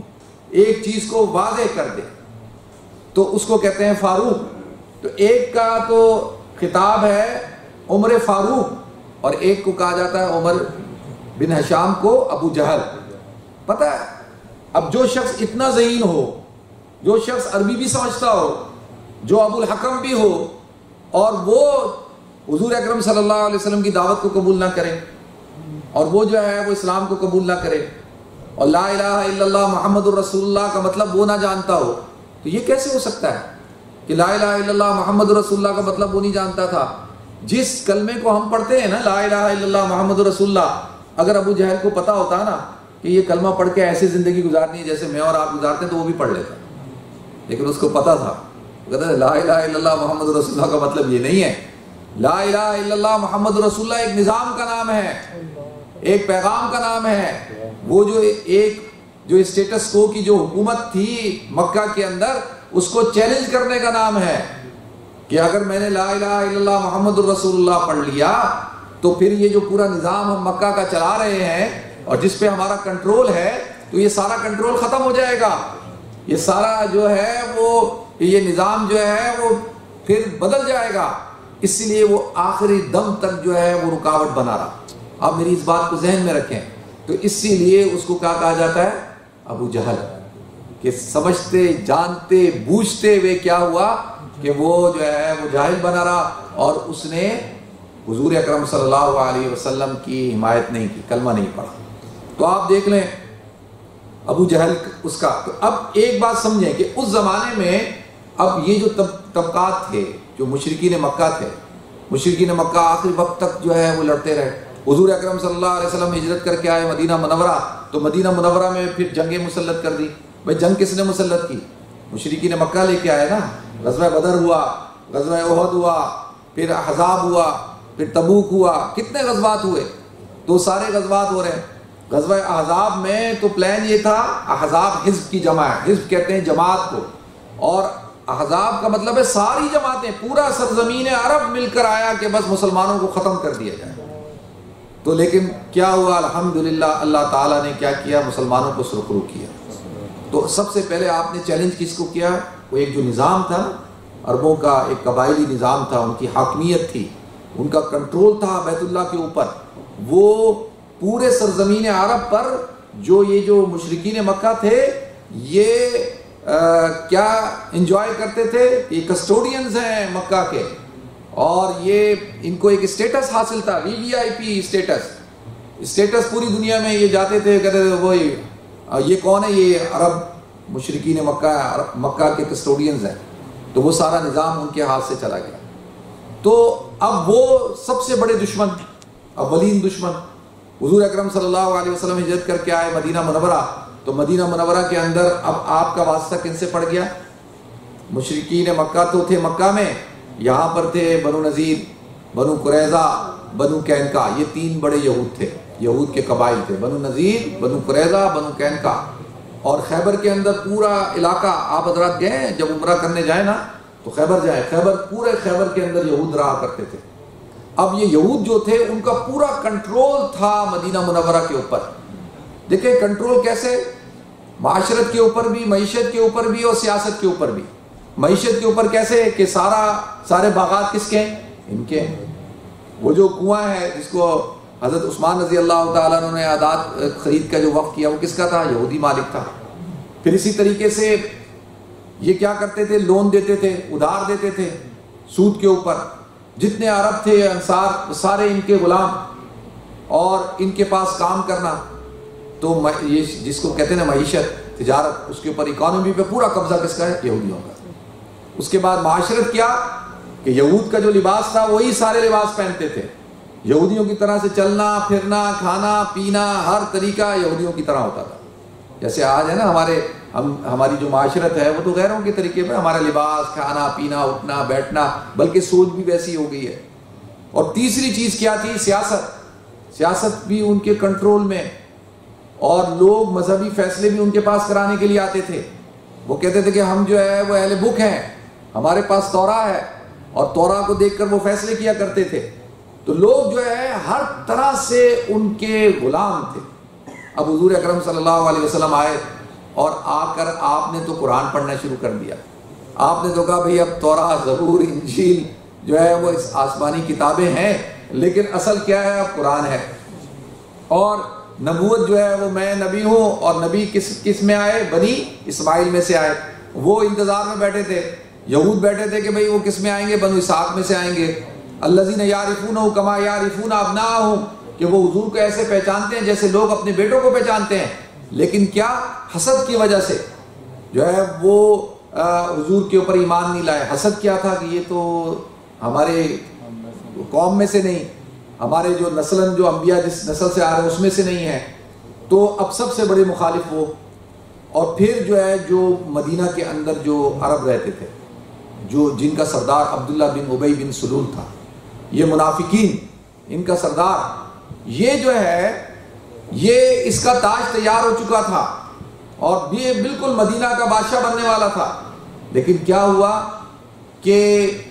ایک چیز کو واضح کر دے، تو اس کو کہتے ہیں فاروق. تو ایک کا تو خطاب ہے عمر فاروق اور ایک کو کہا جاتا ہے عمر بن حشام کو ابو جہل. پتہ ہے اب جو شخص اتنا ذہین ہو، جو شخص عربی بھی سمجھتا ہو، جو ابو الحکم بھی ہو، اور وہ حضور اکرم صلی اللہ علیہ وسلم کی دعوت کو قبول نہ کرے، اور وہ جو ہے وہ اسلام کو قبول نہ کرے، اور لا الہ الا اللہ محمد الرسول اللہ کا مطلب وہ نہ جانتا ہو، تو یہ کیسے ہو سکتا ہے کہ لا الہ الا اللہ محمد رسول اللہ کا مطلب وہ نہیں جانتا تھا؟ جس کلمے کو ہم پڑھتے ہیں نا لا الہ الا اللہ محمد رسول اللہ، اگر ابو جہل کو پتا ہوتا نا کہ یہ کلمہ پڑھ کے ایسی زندگی گزارنی ہے جیسے میں اور آپ گزارتے ہیں تو وہ بھی پڑھ لیتا. لیکن اس کو پتا تھا، کہتا ہے لا الہ الا اللہ محمد رسول اللہ کا مطلب یہ نہیں ہے. لا الہ الا اللہ محمد رسول اللہ ایک نظام کا نام ہے، ایک پیغام کا نام ہے. وہ جو ایک جو اسٹیٹس کو کی جو حکومت تھی مکہ کے اندر، اس کو چیلنج کرنے کا نام ہے کہ اگر میں نے لا الہ الا اللہ محمد الرسول اللہ پڑھ لیا تو پھر یہ جو پورا نظام ہم مکہ کا چلا رہے ہیں اور جس پہ ہمارا کنٹرول ہے، تو یہ سارا کنٹرول ختم ہو جائے گا. یہ سارا جو ہے وہ یہ نظام جو ہے وہ پھر بدل جائے گا. اسی لیے وہ آخری دم تک جو ہے وہ رکاوٹ بنا رہا. آپ میری اس بات کو ذہن میں رکھیں. تو اسی لیے اس کو کیا کہا جاتا ہے؟ ابو جہل. کہ سمجھتے جانتے بوجھتے ہوئے کیا ہوا کہ وہ جو ہے وہ جاہل بنا رہا اور اس نے حضور اکرم صلی اللہ علیہ وسلم کی حمایت نہیں کی، کلمہ نہیں پڑھا. تو آپ دیکھ لیں ابو جہل اس کا. تو اب ایک بات سمجھیں کہ اس زمانے میں اب یہ جو طبقات تھے جو مشرکین مکہ تھے، مشرکین مکہ آخری وقت تک جو ہے وہ لڑتے رہے. حضور اکرم صلی اللہ علیہ وسلم ہجرت کر کے آئے مدینہ منورہ، تو مدینہ منورہ میں پھر جنگیں مسلط کر دی. بھائی جنگ کس نے مسلط کی؟ مشرکین مکہ لے کے آئے نا. غزوہ بدر ہوا، غزوہ احد ہوا، پھر احزاب ہوا، پھر تبوک ہوا، کتنے غزوات ہوئے. تو سارے غزوات ہو رہے ہیں. غزوہ احزاب میں تو پلان یہ تھا، احزاب حزب کی جمع ہے، حزب کہتے ہیں جماعت کو، اور احزاب کا مطلب ہے ساری جماعتیں، پورا سرزمین عرب مل کر آیا کہ بس مسلمانوں کو ختم کر دیا جائے. تو لیکن کیا ہوا؟ الحمدللہ اللہ تعالیٰ نے کیا کیا؟ مسلمانوں کو سرخرو کیا. تو سب سے پہلے آپ نے چیلنج کس کو کیا؟ وہ ایک جو نظام تھا نا عربوں کا، ایک قبائلی نظام تھا، ان کی حاکمیت تھی، ان کا کنٹرول تھا بیت اللہ کے اوپر. وہ پورے سرزمین عرب پر جو یہ جو مشرکین مکہ تھے یہ آ, کیا انجوائے کرتے تھے؟ یہ کسٹوڈینز ہیں مکہ کے، اور یہ ان کو ایک اسٹیٹس حاصل تھا، وی وی آئی پی اسٹیٹس. اسٹیٹس پوری دنیا میں یہ جاتے تھے، کہتے تھے وہی یہ کون ہے؟ یہ عرب مشرکین مکہ مکہ کے کسٹوڈینز ہیں. تو وہ سارا نظام ان کے ہاتھ سے چلا گیا. تو اب وہ سب سے بڑے دشمن اولین دشمن. حضور اکرم صلی اللہ علیہ وسلم ہجرت کر کے آئے مدینہ منورہ، تو مدینہ منورہ کے اندر اب آپ کا واسطہ کن سے پڑ گیا؟ مشرکین مکہ تو تھے مکہ میں، یہاں پر تھے بنو نذیر، بنو قریظہ، بنو قینقاع. یہ تین بڑے یہود تھے، یہود کے قبائل تھے، بنو نذیر، بنو قریظہ، بنو قینقاع. اور خیبر کے اندر پورا علاقہ، آپ حضرات گئے ہیں جب عمرہ کرنے جائیں نا تو خیبر جائیں، خیبر پورے خیبر کے اندر یہود رہا کرتے تھے. اب یہ یہود جو تھے ان کا پورا کنٹرول تھا مدینہ منورہ کے اوپر. دیکھیں کنٹرول کیسے، معاشرت کے اوپر بھی، معیشت کے اوپر بھی، اور سیاست کے اوپر بھی. معیشت کے اوپر کیسے کہ سارا سارے باغات کس کے ہیں؟ ان کے ہیں. وہ جو کنواں ہے جس کو حضرت عثمان رضی اللہ تعالیٰ عنہ نے عادات خرید کا جو وقف کیا، وہ کس کا تھا؟ یہودی مالک تھا. پھر اسی طریقے سے یہ کیا کرتے تھے؟ لون دیتے تھے، ادھار دیتے تھے سود کے اوپر. جتنے عرب تھے انصار سارے ان کے غلام، اور ان کے پاس کام کرنا. تو یہ جس کو کہتے ہیں نا معیشت، تجارت، اس کے اوپر اکانومی پہ پورا قبضہ کس کا ہے؟ یہودیوں کا. اس کے بعد معاشرت کیا کہ یہود کا جو لباس تھا وہی سارے لباس پہنتے تھے. یہودیوں کی طرح سے چلنا پھرنا، کھانا پینا، ہر طریقہ یہودیوں کی طرح ہوتا تھا. جیسے آج ہے نا ہمارے ہم ہماری جو معاشرت ہے وہ تو غیروں کے طریقے پہ، ہمارا لباس، کھانا پینا، اٹھنا بیٹھنا، بلکہ سوچ بھی ویسی ہو گئی ہے. اور تیسری چیز کیا تھی؟ سیاست. سیاست بھی ان کے کنٹرول میں، اور لوگ مذہبی فیصلے بھی ان کے پاس کرانے کے لیے آتے تھے. وہ کہتے تھے کہ ہم جو ہے وہ اہل بک ہیں، ہمارے پاس توراہ ہے، اور توراہ کو دیکھ کر وہ فیصلے کیا کرتے تھے. تو لوگ جو ہے ہر طرح سے ان کے غلام تھے. اب حضور اکرم صلی اللہ علیہ وسلم آئے، اور آ کر آپ نے تو قرآن پڑھنا شروع کر دیا. آپ نے تو کہا بھئی اب توراہ، زبور، انجیل جو ہے وہ اس آسمانی کتابیں ہیں، لیکن اصل کیا ہے؟ اب قرآن ہے. اور نبوت جو ہے وہ میں نبی ہوں، اور نبی کس کس میں آئے؟ بنی اسماعیل میں سے آئے. وہ انتظار میں بیٹھے تھے، یہود بیٹھے تھے کہ بھئی وہ کس میں آئیں گے؟ بنو اسحاق میں سے آئیں گے. الذین یعرفونہ کما یعرفون ابناءہم، کہ وہ حضور کو ایسے پہچانتے ہیں جیسے لوگ اپنے بیٹوں کو پہچانتے ہیں. لیکن کیا؟ حسد کی وجہ سے جو ہے وہ حضور کے اوپر ایمان نہیں لائے. حسد کیا تھا کہ یہ تو ہمارے قوم میں سے نہیں، ہمارے جو نسلن جو انبیاء جس نسل سے آ رہے ہیں اس میں سے نہیں ہے. تو اب سب سے بڑے مخالف وہ. اور پھر جو ہے جو مدینہ کے اندر جو عرب رہتے تھے، جو جن کا سردار عبداللہ بن ابی بن سلول تھا، یہ منافقین، ان کا سردار، یہ جو ہے یہ اس کا تاج تیار ہو چکا تھا، اور یہ بالکل مدینہ کا بادشاہ بننے والا تھا. لیکن کیا ہوا کہ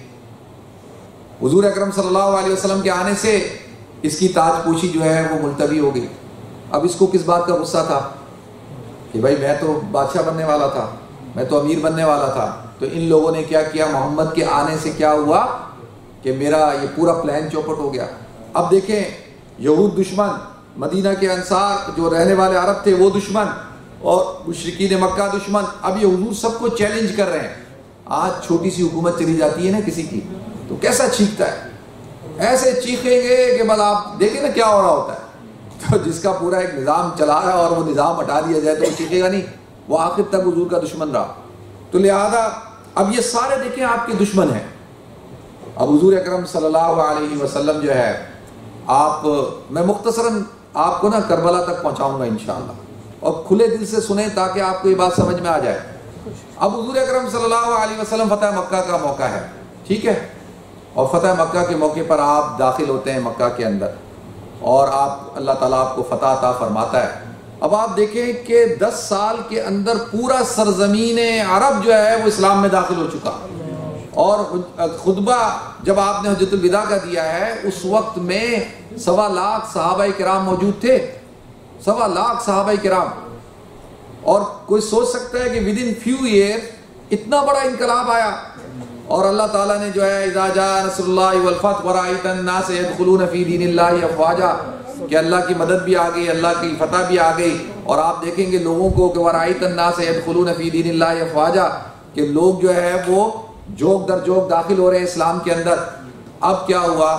حضور اکرم صلی اللہ علیہ وسلم کے آنے سے اس کی تاج پوشی جو ہے وہ ملتوی ہو گئی. اب اس کو کس بات کا غصہ تھا کہ بھائی میں تو بادشاہ بننے والا تھا، میں تو امیر بننے والا تھا. تو ان لوگوں نے کیا کیا؟ محمد کے آنے سے کیا ہوا کہ میرا یہ پورا پلان چوپٹ ہو گیا. اب دیکھیں یہود دشمن، مدینہ کے انصار جو رہنے والے عرب تھے وہ دشمن، اور مشرکین مکہ دشمن. اب یہ حضور سب کو چیلنج کر رہے ہیں. آج چھوٹی سی حکومت چلی جاتی ہے نا کسی کی تو کیسا چیختا ہے، ایسے چیخیں گے کہ بس آپ دیکھیں نا کیا ہو رہا ہوتا ہے. تو جس کا پورا ایک نظام چلا رہا ہے اور وہ نظام ہٹا دیا جائے تو وہ چیخے گا نہیں، وہ آخر تک حضور کا دشمن رہا. تو لہذا اب یہ سارے دیکھیں آپ کے دشمن ہیں. اب حضور اکرم صلی اللہ علیہ وسلم جو ہے، آپ میں مختصراً آپ کو نا کربلا تک پہنچاؤں گا انشاءاللہ، اور کھلے دل سے سنیں تاکہ آپ کو یہ بات سمجھ میں آ جائے. اب حضور اکرم صلی اللہ علیہ وسلم فتح مکہ کا موقع ہے، ٹھیک ہے، اور فتح مکہ کے موقع پر آپ داخل ہوتے ہیں مکہ کے اندر، اور آپ اللہ تعالیٰ آپ کو فتح عطا فرماتا ہے. اب آپ دیکھیں کہ دس سال کے اندر پورا سرزمین عرب جو ہے وہ اسلام میں داخل ہو چکا. اور خطبہ جب آپ نے حجۃ الوداع کا دیا ہے اس وقت میں سوا لاکھ صحابہ کرام موجود تھے، سوا لاکھ صحابہ کرام. اور کوئی سوچ سکتا ہے کہ ود ان فیو ایئر اتنا بڑا انقلاب آیا. اور اللہ تعالیٰ نے جو ہے اذا جاء نصر اللہ والفتح ورأیت الناس يدخلون فی دین اللہ افواجا، کہ اللہ کی مدد بھی آ گئی، اللہ کی فتح بھی آ گئی. اور آپ دیکھیں گے لوگوں کو کہ ورأیت الناس يدخلون فی دین اللہ افواجا، کہ لوگ جو ہے وہ جوک در جوک داخل ہو رہے ہیں اسلام کے اندر. اب کیا ہوا؟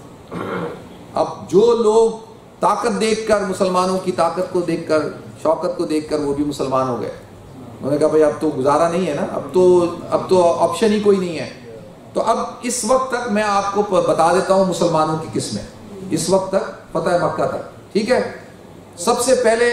اب جو لوگ طاقت دیکھ کر، مسلمانوں کی طاقت کو دیکھ کر، شوکت کو دیکھ کر وہ بھی مسلمان ہو گئے. انہوں نے کہا بھائی اب تو گزارا نہیں ہے نا، اب تو اب تو آپشن ہی کوئی نہیں ہے. تو اب اس وقت تک میں آپ کو بتا دیتا ہوں مسلمانوں کی قسمیں. اس وقت تک فتح مکہ تک. ٹھیک ہے. سب سے پہلے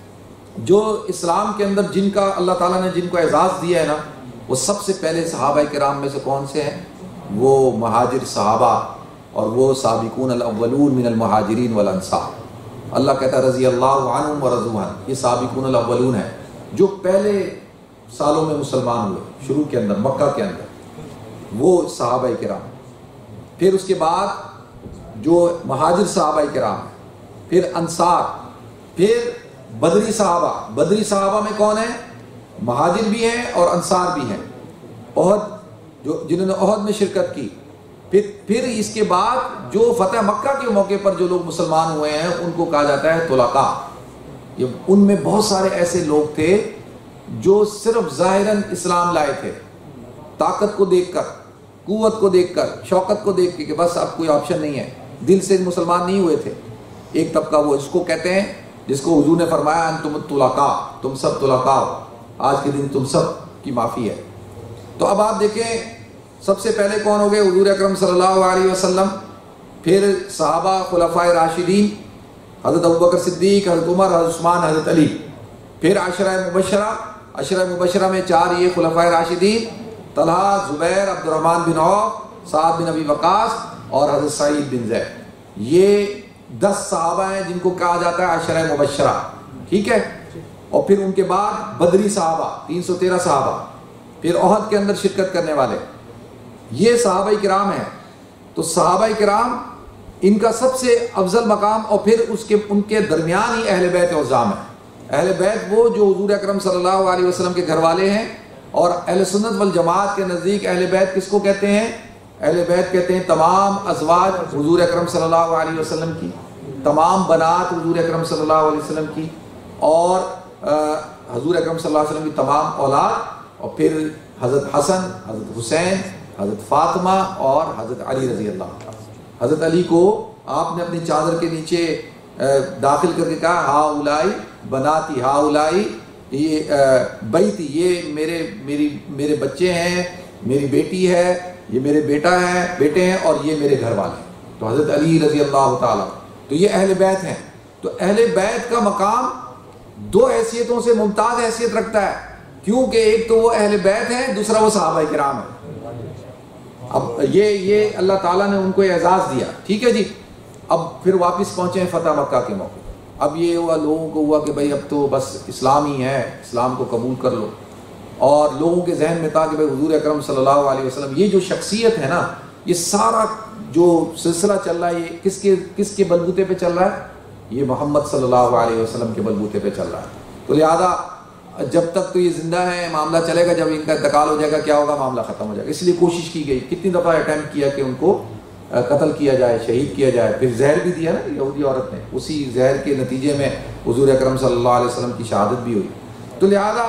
جو اسلام کے اندر جن کا اللہ تعالیٰ نے جن کو اعزاز دیا ہے نا، وہ سب سے پہلے صحابہ کرام میں سے کون سے ہیں؟ وہ مہاجر صحابہ اور وہ سابقون الاولون من المہاجرین والانصار. اللہ کہتا ہے رضی اللہ عنہم ورضوا عنہ. یہ سابقون الاولون ہیں جو پہلے سالوں میں مسلمان ہوئے، شروع کے اندر مکہ کے اندر، وہ صحابہ کرام. پھر اس کے بعد جو مہاجر صحابہ کرام، پھر انصار، پھر بدری صحابہ. بدری صحابہ میں کون ہیں؟ مہاجر بھی ہیں اور انصار بھی ہیں. احد جو جنہوں نے احد میں شرکت کی. پھر پھر اس کے بعد جو فتح مکہ کے موقع پر جو لوگ مسلمان ہوئے ہیں ان کو کہا جاتا ہے طلقاء. یہ ان میں بہت سارے ایسے لوگ تھے جو صرف ظاہراً اسلام لائے تھے، طاقت کو دیکھ کر، قوت کو دیکھ کر، شوکت کو دیکھ کے کہ بس اب کوئی آپشن نہیں ہے، دل سے مسلمان نہیں ہوئے تھے. ایک طبقہ وہ اس کو کہتے ہیں جس کو حضور نے فرمایا انتم الطلقاء، تم سب طلقاء ہو، آج کے دن تم سب کی معافی ہے. تو اب آپ دیکھیں سب سے پہلے کون ہو گئے؟ حضور اکرم صلی اللہ علیہ وسلم، پھر صحابہ خلفائے راشدین، حضرت ابوبکر صدیق، حضرت عمر، حضرت عثمان، حضرت علی. پھر عشرہ مبشرہ، عشرہ مبشرہ میں چار یہ خلفائے راشدین، طلحہ، زبیر، عبد الرحمن بن عوف، سعد بن ابی وقاص اور حضرت سعید بن زید. یہ دس صحابہ ہیں جن کو کہا جاتا ہے عشرہ مبشرہ. ٹھیک ہے. اور پھر ان کے بعد بدری صحابہ، تین سو تیرہ صحابہ، پھر احد کے اندر شرکت کرنے والے، یہ صحابہ کرام ہیں. تو صحابہ کرام ان کا سب سے افضل مقام، اور پھر اس کے ان کے درمیان ہی اہل بیت عظام ہے. اہل بیت وہ جو حضور اکرم صلی اللہ علیہ وسلم کے گھر والے ہیں. اور اہل سنت والجماعت کے نزدیک اہل بیت کس کو کہتے ہیں؟ اہل بیت کہتے ہیں تمام ازواج حضور اکرم صلی اللہ علیہ وسلم کی، تمام بنات حضور اکرم صلی اللہ علیہ وسلم کی، اور حضور اکرم صلی اللہ علیہ وسلم کی تمام اولاد، اور پھر حضرت حسن، حضرت حسین، حضرت فاطمہ اور حضرت علی رضی اللہ عنہ. حضرت علی کو آپ نے اپنی چادر کے نیچے داخل کر کے کہا ہا اولائی بناتی، ہا اولائی یہ بیتی، یہ میرے میری میرے بچے ہیں، میری بیٹی ہے، یہ میرے بیٹا ہے بیٹے ہیں، اور یہ میرے گھر والے ہیں. تو حضرت علی رضی اللہ تعالیٰ، تو یہ اہل بیت ہیں. تو اہل بیت کا مقام دو حیثیتوں سے ممتاز حیثیت رکھتا ہے، کیونکہ ایک تو وہ اہل بیت ہیں، دوسرا وہ صحابہ کرام ہیں. اب یہ یہ اللہ تعالیٰ نے ان کو اعزاز دیا. ٹھیک ہے جی. اب پھر واپس پہنچے ہیں فتح مکہ کے موقع. اب یہ ہوا لوگوں کو ہوا کہ بھائی اب تو بس اسلام ہی ہے، اسلام کو قبول کر لو. اور لوگوں کے ذہن میں تھا کہ بھائی حضور اکرم صلی اللہ علیہ وسلم یہ جو شخصیت ہے نا، یہ سارا جو سلسلہ چل رہا ہے یہ کس کے کس کے بلبوتے پہ چل رہا ہے؟ یہ محمد صلی اللہ علیہ وسلم کے بلبوتے پہ چل رہا ہے. تو لہذا جب تک تو یہ زندہ ہے معاملہ چلے گا، جب ان کا انتقال ہو جائے گا کیا ہوگا؟ معاملہ ختم ہو جائے گا. اس لیے کوشش کی گئی، کتنی دفعہ اٹیمپٹ کیا کہ ان کو قتل کیا جائے، شہید کیا جائے. پھر زہر بھی دیا نا یہودی عورت نے، اسی زہر کے نتیجے میں حضور اکرم صلی اللہ علیہ وسلم کی شہادت بھی ہوئی. تو لہذا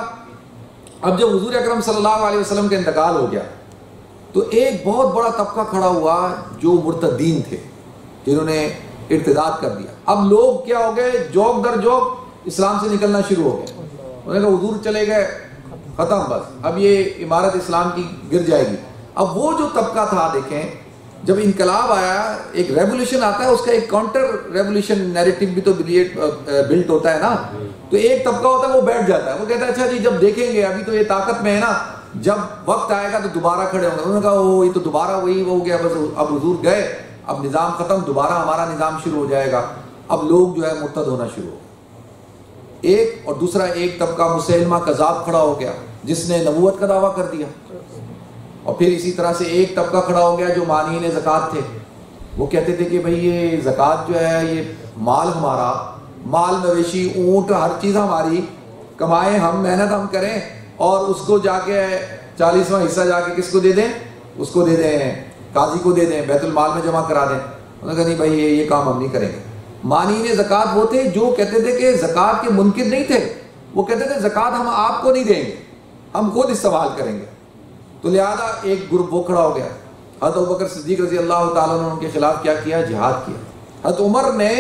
اب جب حضور اکرم صلی اللہ علیہ وسلم کا انتقال ہو گیا تو ایک بہت بڑا طبقہ کھڑا ہوا جو مرتدین تھے، جنہوں نے ارتداد کر دیا. اب لوگ کیا ہو گئے؟ جوک در جوک اسلام سے نکلنا شروع ہو گئے. انہوں نے کہا حضور چلے گئے، ختم، بس اب یہ عمارت اسلام کی گر جائے گی. اب وہ جو طبقہ تھا، دیکھیں جب انقلاب آیا، ایک ریولیوشن آتا ہے، اس کا ایک کاؤنٹر ریولیوشن نیریٹو بھی تو بلٹ ہوتا ہے نا. تو ایک طبقہ ہوتا ہے وہ بیٹھ جاتا ہے، وہ کہتا ہے اچھا جی جب دیکھیں گے، ابھی تو یہ طاقت میں ہے نا، جب وقت آئے گا تو دوبارہ کھڑے ہوں گے. انہوں نے کہا وہ یہ تو دوبارہ وہی ہو گیا، بس اب حضور گئے، اب نظام ختم، دوبارہ ہمارا نظام شروع ہو جائے گا. اب لوگ جو ہے مرتد ہونا شروع ہو ایک. اور دوسرا ایک طبقہ مسیلمہ کذاب کھڑا ہو گیا جس نے نبوت کا دعویٰ کر دیا. اور پھر اسی طرح سے ایک طبقہ کھڑا ہو گیا جو مانعین زکوٰۃ تھے. وہ کہتے تھے کہ بھئی یہ زکوٰۃ جو ہے یہ مال ہمارا، مال مویشی اونٹ ہر چیز ہماری، کمائیں ہم، محنت ہم کریں، اور اس کو جا کے چالیسواں حصہ جا کے کس کو دے دیں؟ اس کو دے دیں، قاضی کو دے دیں، بیت المال میں جمع کرا دیں. انہوں نے کہا نہیں بھائی یہ یہ کام ہم نہیں کریں گے. مانعین زکوٰۃ وہ تھے جو کہتے تھے کہ زکوٰۃ کے منکر نہیں تھے، وہ کہتے تھے زکوٰۃ ہم آپ کو نہیں دیں گے، ہم خود استعمال کریں گے. تو لہذا ایک گروپ وہ کھڑا ہو گیا. حضرت ابوبکر صدیق رضی اللہ تعالیٰ نے ان کے خلاف کیا کیا؟ جہاد کیا. حضرت عمر نے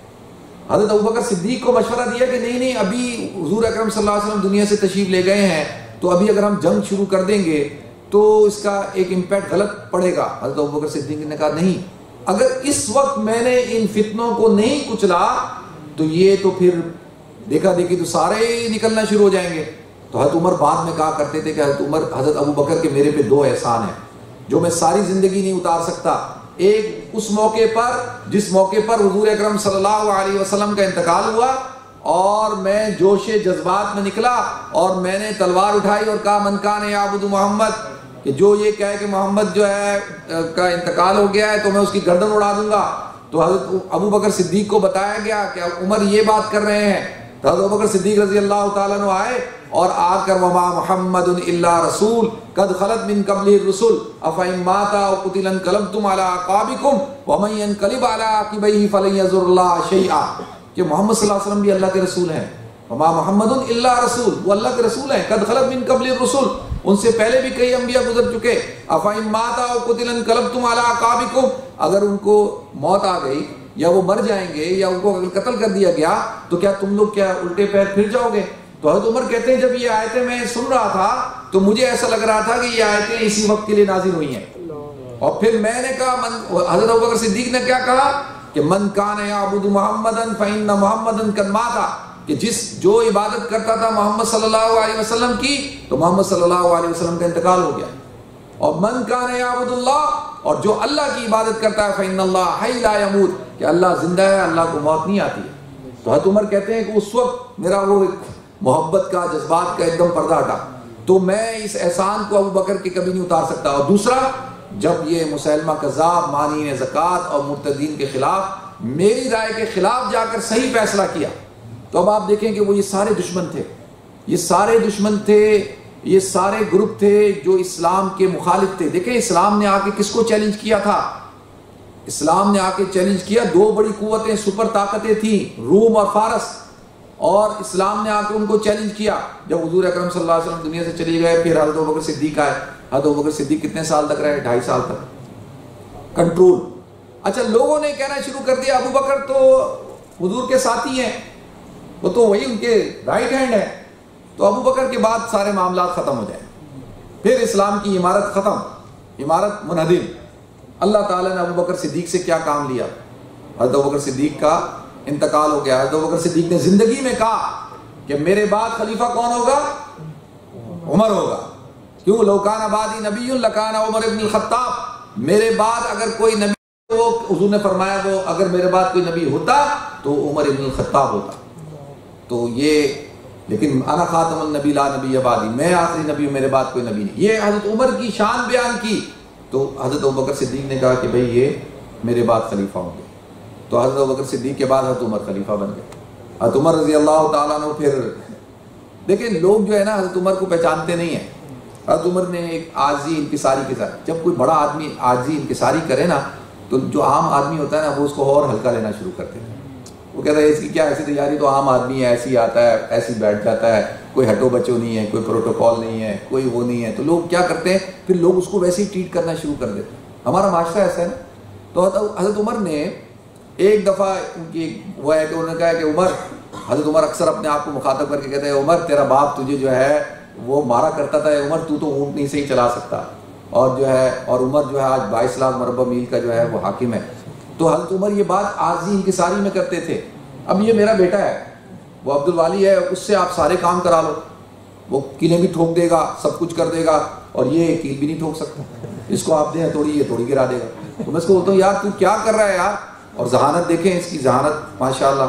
حضرت ابوبکر صدیق کو مشورہ دیا کہ نہیں نہیں ابھی حضور اکرم صلی اللہ علیہ وسلم دنیا سے تشریف لے گئے ہیں، تو ابھی اگر ہم جنگ شروع کر دیں گے تو اس کا ایک امپیکٹ غلط پڑے گا. حضرت ابوبکر صدیق نے کہا نہیں، اگر اس وقت میں نے ان فتنوں کو نہیں کچلا تو یہ تو پھر دیکھا دیکھی تو سارے نکلنا شروع ہو جائیں گے. تو حضرت عمر بعد میں کہا کرتے تھے کہ حضرت عمر حضرت ابو بکر کے میرے پہ دو احسان ہیں جو میں ساری زندگی نہیں اتار سکتا. ایک اس موقع پر جس موقع پر حضور اکرم صلی اللہ علیہ وسلم کا انتقال ہوا اور میں جوش جذبات میں نکلا اور میں نے تلوار اٹھائی اور کہا من کان یعبد محمد، کہ جو یہ کہے کہ محمد جو ہے کا انتقال ہو گیا ہے تو میں اس کی گردن اڑا دوں گا. تو حضرت ابو بکر صدیق کو بتایا گیا کہ عمر یہ بات کر رہے ہیں. تو حضرت ابو بکر صدیق رضی اللہ تعالیٰ عنہ آئے اور آ کر وما محمد الا رسول قد خلت من قبلہ الرسل افإن مات او قتل انقلبتم علی اعقابکم ومن ينقلب علی عقبیہ فلن یضر اللہ شیئا، کہ محمد صلی اللہ علیہ وسلم بھی اللہ کے رسول ہیں. وما محمد الا رسول، وہ اللہ کے رسول ہیں. قد خلت من قبلہ الرسل، ان سے پہلے بھی کئی انبیاء گزر چکے. افإن مات او قتل انقلبتم علی اعقابکم، اگر ان کو موت آ گئی یا وہ مر جائیں گے یا ان کو قتل کر دیا گیا تو کیا تم لوگ کیا الٹے پیر پھر جاؤ گے؟ تو حضرت عمر کہتے ہیں جب یہ آیتیں میں سن رہا تھا تو مجھے ایسا لگ رہا تھا کہ یہ آیتیں اسی وقت کے لیے نازل ہوئی ہیں. اور پھر میں نے کہا من حضرت ابوبکر صدیق نے کیا کہا کہ من کان یعبد محمدا فإن محمدا قد مات، کہ جس جو عبادت کرتا تھا محمد صلی اللہ علیہ وسلم کی تو محمد صلی اللہ علیہ وسلم کا انتقال ہو گیا. اور من کان یعبد اللہ، اور جو اللہ کی عبادت کرتا ہے فإن اللہ حی لا یموت، کہ اللہ زندہ ہے، اللہ کو موت نہیں آتی ہے. تو حضرت عمر کہتے ہیں کہ اس وقت میرا وہ محبت کا جذبات کا ایک دم پردہ ہٹا. تو میں اس احسان کو ابو بکر کے کبھی نہیں اتار سکتا. اور دوسرا، جب یہ مسلمہ کذاب مانعین زکوٰۃ اور مرتدین کے خلاف میری رائے کے خلاف جا کر صحیح فیصلہ کیا تو اب آپ دیکھیں کہ وہ یہ سارے دشمن تھے، یہ سارے دشمن تھے، یہ سارے گروپ تھے جو اسلام کے مخالف تھے. دیکھیں اسلام نے آ کے کس کو چیلنج کیا تھا؟ اسلام نے آ کے چیلنج کیا دو بڑی قوتیں سپر طاقتیں تھیں، روم اور فارس، اور اسلام نے آ کے ان کو چیلنج کیا. جب حضور اکرم صلی اللہ علیہ وسلم دنیا سے چلی گئے پھر حضرت ابوبکر صدیق آئے. حضرت ابوبکر صدیق کتنے سال تک رہے؟ ڈھائی سال تک کنٹرول. اچھا لوگوں نے کہنا شروع کر دیا ابو بکر تو حضور کے ساتھی ہیں، وہ تو وہی ان کے رائٹ ہینڈ ہے. تو ابو بکر کے بعد سارے معاملات ختم ہو جائیں. پھر اسلام کی عمارت ختم، عمارت منہدم. اللہ تعالیٰ نے ابو بکر صدیق سے کیا کام لیا؟ حضرت ابوبکر صدیق کا انتقال ہو گیا. حضرت ابوبکر صدیق نے زندگی میں کہا کہ میرے بعد خلیفہ کون ہوگا؟ عمر ہوگا. کیوں؟ لو کان بعدی نبی لکان عمر ابن الخطاب، میرے بعد اگر کوئی نبی، وہ حضور نے فرمایا وہ اگر میرے بعد کوئی نبی ہوتا تو عمر ابن الخطاب ہوتا. تو یہ لیکن انا خاتم النبی لا نبی بعدی، میں آخری نبی ہوں، میرے بعد کوئی نبی نہیں. یہ حضرت عمر کی شان بیان کی. تو حضرت ابوبکر صدیق نے کہا کہ بھئی یہ میرے بعد خلیفہ ہوں گے. تو حضرت ابوبکر صدیق کے بعد حضرت عمر خلیفہ بن گئے. حضرت عمر رضی اللہ تعالیٰ عنہ پھر دیکھیں لوگ جو ہے نا حضرت عمر کو پہچانتے نہیں ہیں. حضرت عمر نے ایک عاجزی انکساری کے ساتھ، جب کوئی بڑا آدمی عاجزی انکساری کرے نا تو جو عام آدمی ہوتا ہے نا وہ اس کو اور ہلکا لینا شروع کرتے ہیں. وہ کہتا ہے اس کی کیا ایسی تیاری، تو عام آدمی ہے، ایسی آتا ہے، ایسی بیٹھ جاتا ہے، کوئی ہٹو بچو نہیں ہے، کوئی پروٹوکول نہیں ہے، کوئی وہ نہیں ہے. تو لوگ کیا کرتے ہیں پھر لوگ اس کو ویسے ہی ٹریٹ کرنا شروع کر دیتے ہیں. ہمارا معاشرہ ایسا ہے نا. تو حضرت عمر نے ایک دفعہ ان کی وہ ہے کہ انہوں نے کہا کہ عمر، حضرت عمر اکثر اپنے آپ کو مخاطب کر کے کہتے ہیں عمر تیرا باپ تجھے جو ہے وہ مارا کرتا تھا، عمر تو تو اونٹ نہیں سے ہی چلا سکتا، اور جو ہے اور عمر جو ہے آج بائیس لاکھ مربع میل کا جو ہے وہ حاکم ہے. تو حضرت عمر یہ بات عاجزی انکساری میں کرتے تھے. اب یہ میرا بیٹا ہے، وہ عبد الوالی ہے، اس سے آپ سارے کام کرا لو، وہ کیلیں بھی ٹھوک دے گا، سب کچھ کر دے گا، اور یہ کیل بھی نہیں ٹھوک سکتا. اس کو آپ دیں تھوڑی، یہ تھوڑی گرا دے گا. تو میں اس کو بولتا ہوں یار تو کیا کر رہا ہے یار. اور ذہانت دیکھیں اس کی، ذہانت ماشاءاللہ.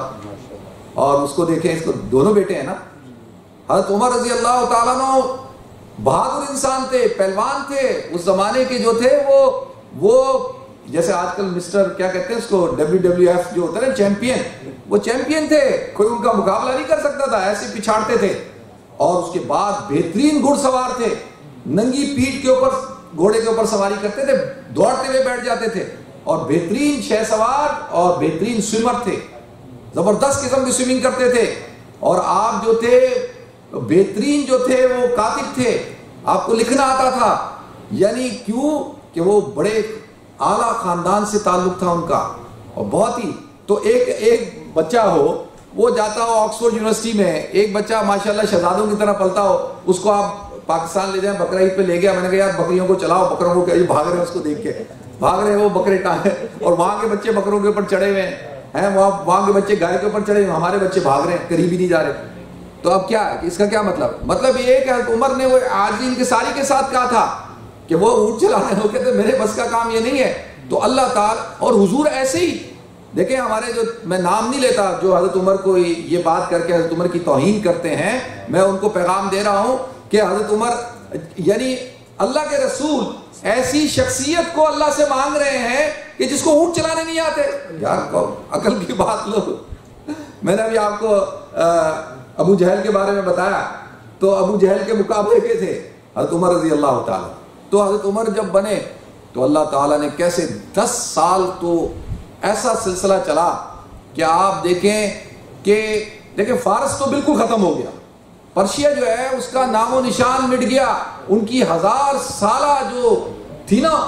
اور اس کو دیکھیں، اس کو دونوں بیٹے ہیں نا. حضرت عمر رضی اللہ تعالیٰ عنہ بہادر انسان تھے، پہلوان تھے. اس زمانے کے جو تھے وہ وہ جیسے آج کل مسٹر کیا کہتے ہیں اس کو، ڈبلیو ڈبلیو ایف جو ہوتا ہے نا چیمپئن، وہ چیمپئن تھے. کوئی ان کا مقابلہ نہیں کر سکتا تھا، ایسے پچھاڑتے تھے. اور اس کے بعد بہترین گھڑ سوار تھے، ننگی پیٹھ کے اوپر گھوڑے کے اوپر سواری کرتے تھے، دوڑتے ہوئے بیٹھ جاتے تھے. اور بہترین شہ سوار اور بہترین سوئمر تھے، زبردست قسم کی سوئمنگ کرتے تھے. اور آپ جو تھے بہترین جو تھے وہ کاتب تھے، آپ کو لکھنا آتا تھا. یعنی کیوں کہ وہ بڑے اعلیٰ خاندان سے تعلق تھا ان کا، اور بہت ہی. تو ایک ایک بچہ ہو، وہ جاتا ہو آکسفورڈ یونیورسٹی میں، ایک بچہ ماشاءاللہ شہزادوں کی طرح پلتا ہو، اس کو آپ پاکستان لے جائیں، بقرعید پہ لے گیا. میں نے کہا یار بکریوں کو چلاؤ، بکروں کو کیا بھاگ رہے ہیں اس کو دیکھ کے. بھاگ رہے ہیں وہ بکرے ٹانگے، اور وہاں کے بچے بکروں کے اوپر چڑھے ہوئے ہیں، وہاں وہاں کے بچے گائے کے اوپر چڑھے ہوئے، ہمارے بچے بھاگ رہے ہیں، قریب ہی نہیں جا رہے. تو اب کیا ہے، اس کا کیا مطلب؟ مطلب یہ ہے کہ حضرت عمر نے وہ عاجزی انکساری کے ساتھ کہا تھا کہ وہ اونٹ چلانے ہو کہتے میرے بس کا کام یہ نہیں ہے. تو اللہ تعالیٰ اور حضور ایسے ہی دیکھیں، ہمارے جو میں نام نہیں لیتا جو حضرت عمر کو یہ بات کر کے حضرت عمر کی توہین کرتے ہیں، میں ان کو پیغام دے رہا ہوں کہ حضرت عمر یعنی اللہ کے رسول ایسی شخصیت کو اللہ سے مانگ رہے ہیں کہ جس کو اونٹ چلانے نہیں آتے. یار عقل کی بات لو. میں نے ابھی آپ کو ابو جہل کے بارے میں بتایا، تو ابو جہل کے مقابلے کے تھے حضرت عمر رضی اللہ تعالیٰ. تو حضرت عمر جب بنے تو اللہ تعالیٰ نے کیسے دس سال تو ایسا سلسلہ چلا کہ آپ دیکھیں کہ دیکھیں فارس تو بالکل ختم ہو گیا، پرشیا جو ہے اس کا نام و نشان مٹ گیا، ان کی ہزار سالہ جو تھی نا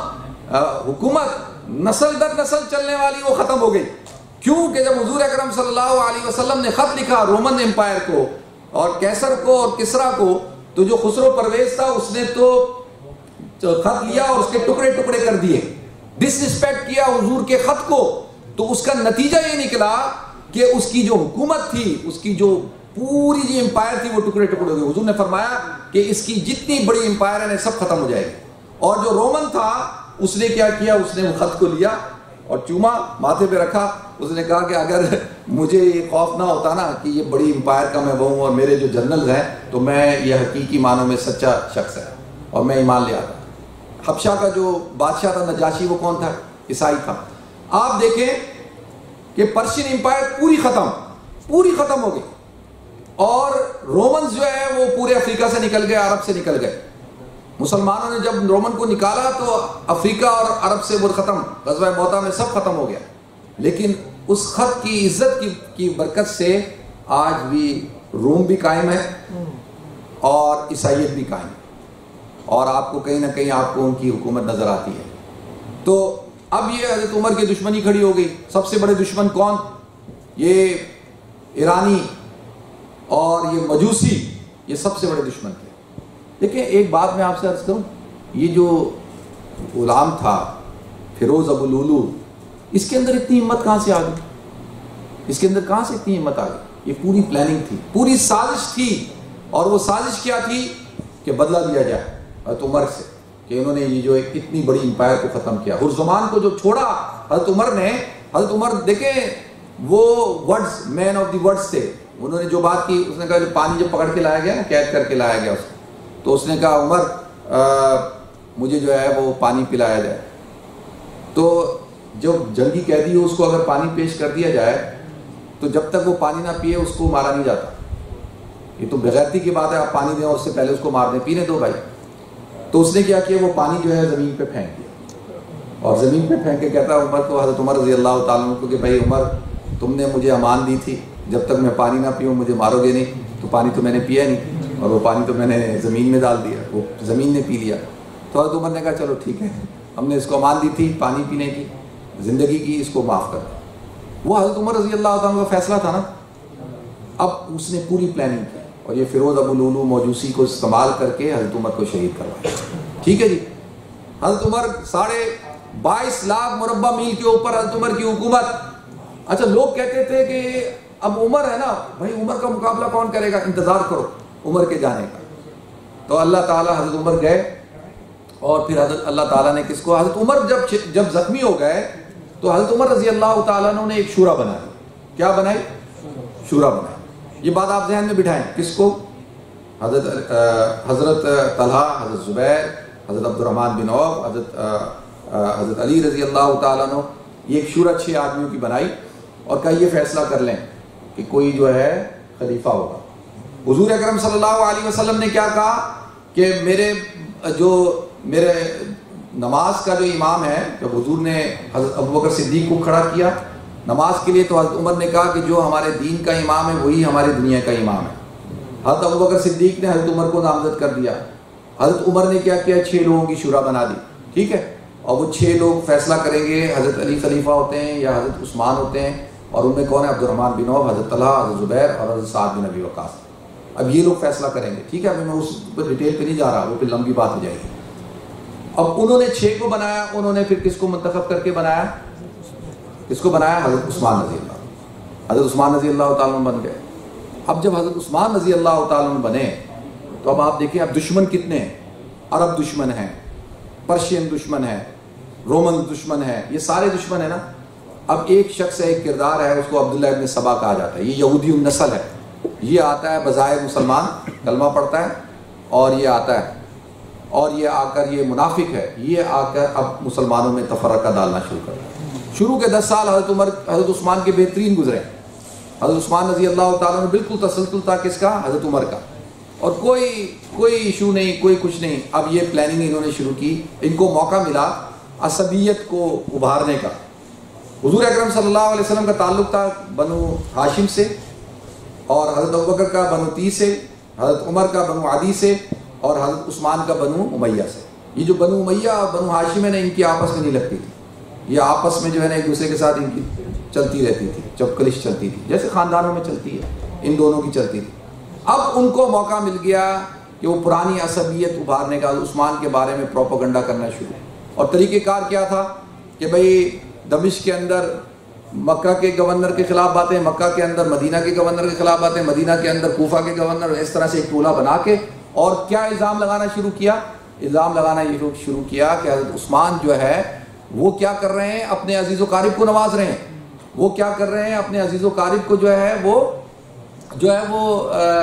حکومت نسل در نسل چلنے والی وہ ختم ہو گئی. کیوں کہ جب حضور اکرم صلی اللہ علیہ وسلم نے خط لکھا رومن امپائر کو اور کیسر کو اور کسرا کو، تو جو خسرو پرویز تھا اس نے تو خط لیا اور اس کے ٹکڑے ٹکڑے کر دیے، ڈس رسپیکٹ کیا حضور کے خط کو. تو اس کا نتیجہ یہ نکلا کہ اس کی جو حکومت تھی، اس کی جو پوری جو امپائر تھی وہ ٹکڑے ٹکڑے ہو گئے. حضور نے فرمایا کہ اس کی جتنی بڑی امپائر ہے سب ختم ہو جائے گی. اور جو رومن تھا اس نے کیا کیا، اس نے وہ خط کو لیا اور چوما، ماتھے پہ رکھا. اس نے کہا کہ اگر مجھے یہ خوف نہ ہوتا نا کہ یہ بڑی امپائر کا میں بہوں اور میرے جو جنرلز ہیں، تو میں یہ حقیقی معنوں میں سچا شخص ہے اور میں ایمان لے آتا. حبشہ کا جو بادشاہ تھا نجاشی، وہ کون تھا؟ عیسائی تھا. آپ دیکھیں کہ پرشین امپائر پوری ختم پوری ختم ہو گئی، اور رومنز جو ہے وہ پورے افریقہ سے نکل گئے، عرب سے نکل گئے. مسلمانوں نے جب رومن کو نکالا تو افریقہ اور عرب سے وہ ختم، غزوہ موطا میں سب ختم ہو گیا. لیکن اس خط کی عزت کی کی برکت سے آج بھی روم بھی قائم ہے اور عیسائیت بھی قائم ہے، اور آپ کو کہیں نہ کہیں آپ کو ان کی حکومت نظر آتی ہے. تو اب یہ حضرت عمر کی دشمنی کھڑی ہو گئی. سب سے بڑے دشمن کون؟ یہ ایرانی اور یہ مجوسی، یہ سب سے بڑے دشمن تھے. دیکھیں ایک بات میں آپ سے عرض کروں، یہ جو غلام تھا فیروز ابو لولو، اس کے اندر اتنی ہمت کہاں سے آ گئی؟ اس کے اندر کہاں سے اتنی ہمت آ گئی؟ یہ پوری پلاننگ تھی، پوری سازش تھی. اور وہ سازش کیا تھی کہ بدلہ لیا جائے حضرت عمر سے، کہ انہوں نے یہ جو ایک اتنی بڑی امپائر کو ختم کیا. ہرزمان کو جو چھوڑا حضرت عمر نے، حضرت عمر دیکھیں وہ words, man of the words تھے. انہوں نے جو بات کی، اس نے کہا جو پانی جب پکڑ کے لایا گیا نا، قید کر کے لایا گیا اس کو، تو اس نے کہا عمر آ, مجھے جو ہے وہ پانی پلایا جائے. تو جب جنگی قیدی ہو اس کو اگر پانی پیش کر دیا جائے تو جب تک وہ پانی نہ پیے اس کو مارا نہیں جاتا. یہ تو بغیرتی کی بات ہے، آپ پانی دیں اور اس سے پہلے اس کو مار دیں، پینے دو بھائی. تو اس نے کیا کیا، وہ پانی جو ہے زمین پہ پھینک دیا، اور زمین پہ پھینک کے کہتا ہے عمر کو، حضرت عمر رضی اللہ تعالیٰ عنہ کو، کہ بھائی عمر تم نے مجھے امان دی تھی جب تک میں پانی نہ پیوں مجھے مارو گے نہیں. تو پانی تو میں نے پیا نہیں، اور وہ پانی تو میں نے زمین میں ڈال دیا، وہ زمین نے پی لیا. تو حضرت عمر نے کہا چلو ٹھیک ہے، ہم نے اس کو امان دی تھی پانی پینے کی، زندگی کی، اس کو معاف کر دیں. وہ حضرت عمر رضی اللہ تعالیٰ کا فیصلہ تھا نا. اب اس نے پوری پلاننگ کی اور یہ فیروز ابو لولو موجوسی کو استعمال کر کے حضرت عمر کو شہید کروایا. ٹھیک ہے جی. حضرت عمر ساڑھے بائیس لاکھ مربع میل کے اوپر حضرت عمر کی حکومت. اچھا لوگ کہتے تھے کہ اب عمر ہے نا بھائی، عمر کا مقابلہ کون کرے گا، انتظار کرو عمر کے جانے کا. تو اللہ تعالیٰ حضرت عمر گئے، اور پھر حضرت اللہ تعالیٰ نے کس کو، حضرت عمر جب جب زخمی ہو گئے تو حضرت عمر رضی اللہ تعالیٰ نے ایک شورا بنائی. کیا بنائی؟ شورا بنائی. یہ بات آپ ذہن میں بٹھائیں. کس کو؟ حضرت حضرت طلحہ، حضرت زبیر، حضرت عبد الرحمن بن عوف، حضرت حضرت علی رضی اللہ تعالیٰ عنہ. یہ ایک شورا چھ آدمیوں کی بنائی اور کہا یہ فیصلہ کر لیں کہ کوئی جو ہے خلیفہ ہوگا. حضور اکرم صلی اللہ علیہ وسلم نے کیا کہا کہ میرے جو میرے نماز کا جو امام ہے، جب حضور نے حضرت ابوبکر صدیق کو کھڑا کیا نماز کے لیے، تو حضرت عمر نے کہا کہ جو ہمارے دین کا امام ہے وہی ہماری دنیا کا امام ہے. حضرت ابوبکر صدیق نے حضرت عمر کو نامزد کر دیا. حضرت عمر نے کیا کیا، چھ لوگوں کی شورا بنا دی. ٹھیک ہے. اور وہ چھ لوگ فیصلہ کریں گے، حضرت علی خلیفہ ہوتے ہیں یا حضرت عثمان ہوتے ہیں، اور ان میں کون ہے، عبد الرحمن بن عوف، حضرت طلحہ، حضرت زبیر اور حضرت سعد بن ابی وقاص. اب یہ لوگ فیصلہ کریں گے. ٹھیک ہے. ابھی میں اس پر ڈیٹیل پہ نہیں جا رہا، وہ پھر لمبی بات ہو جائے گی. اب انہوں نے چھ کو بنایا، انہوں نے پھر کس کو منتخب کر کے بنایا؟ کس کو بنایا؟ حضرت عثمان رضی اللہ، حضرت عثمان رضی اللہ تعالیٰ عنہ بن گئے۔ اب جب حضرت عثمان رضی اللہ تعالیٰ عنہ بنے تو اب آپ دیکھیں اب دشمن کتنے ہیں، عرب دشمن ہیں، پرشین دشمن ہے، رومن دشمن ہے، یہ سارے دشمن ہیں نا۔ اب ایک شخص ہے، ایک کردار ہے، اس کو عبداللہ ابن سبا کہا جاتا ہے، یہ یہودی النسل ہے، یہ آتا ہے بظاہر مسلمان، کلمہ پڑھتا ہے، اور یہ آتا ہے اور یہ آ کر یہ منافق ہے، یہ آ کر اب مسلمانوں میں تفرقہ ڈالنا شروع کرتا ہے۔ شروع کے دس سال حضرت عمر حضرت عثمان کے بہترین گزرے، حضرت عثمان رضی اللہ تعالیٰ نے بالکل تسلسل تھا کس کا؟ حضرت عمر کا، اور کوئی کوئی ایشو نہیں، کوئی کچھ نہیں۔ اب یہ پلاننگ انہوں نے شروع کی، ان کو موقع ملا عصبیت کو ابھارنے کا۔ حضور اکرم صلی اللہ علیہ وسلم کا تعلق تھا بنو ہاشم سے، اور حضرت ابوبکر کا بنو تی سے، حضرت عمر کا بنو عدی سے، اور حضرت عثمان کا بنو امیہ سے۔ یہ جو بنو امیہ اور بنو ہاشم ہے نا، ان کی آپس میں نہیں لگتی تھی، یہ آپس میں جو ہے نا ایک دوسرے کے ساتھ ان کی چلتی رہتی تھی، چپکلش چلتی تھی، جیسے خاندانوں میں چلتی ہے، ان دونوں کی چلتی تھی۔ اب ان کو موقع مل گیا کہ وہ پرانی عصبیت ابھارنے کا، عثمان کے بارے میں پروپیگنڈا کرنا شروع۔ اور طریقہ کار کیا تھا کہ بھئی دمشق کے اندر مکہ کے گورنر کے خلاف باتیں، مکہ کے اندر مدینہ کے گورنر کے خلاف باتیں، مدینہ کے اندر کوفہ کے گورنر، اس طرح سے ایک ٹولہ بنا کے، اور کیا الزام لگانا شروع کیا؟ الزام لگانا یہ شروع کیا کہ حضرت عثمان جو ہے وہ کیا کر رہے ہیں؟ اپنے عزیز و قارب کو نواز رہے ہیں، وہ کیا کر رہے ہیں؟ اپنے عزیز و قارب کو جو ہے وہ جو ہے وہ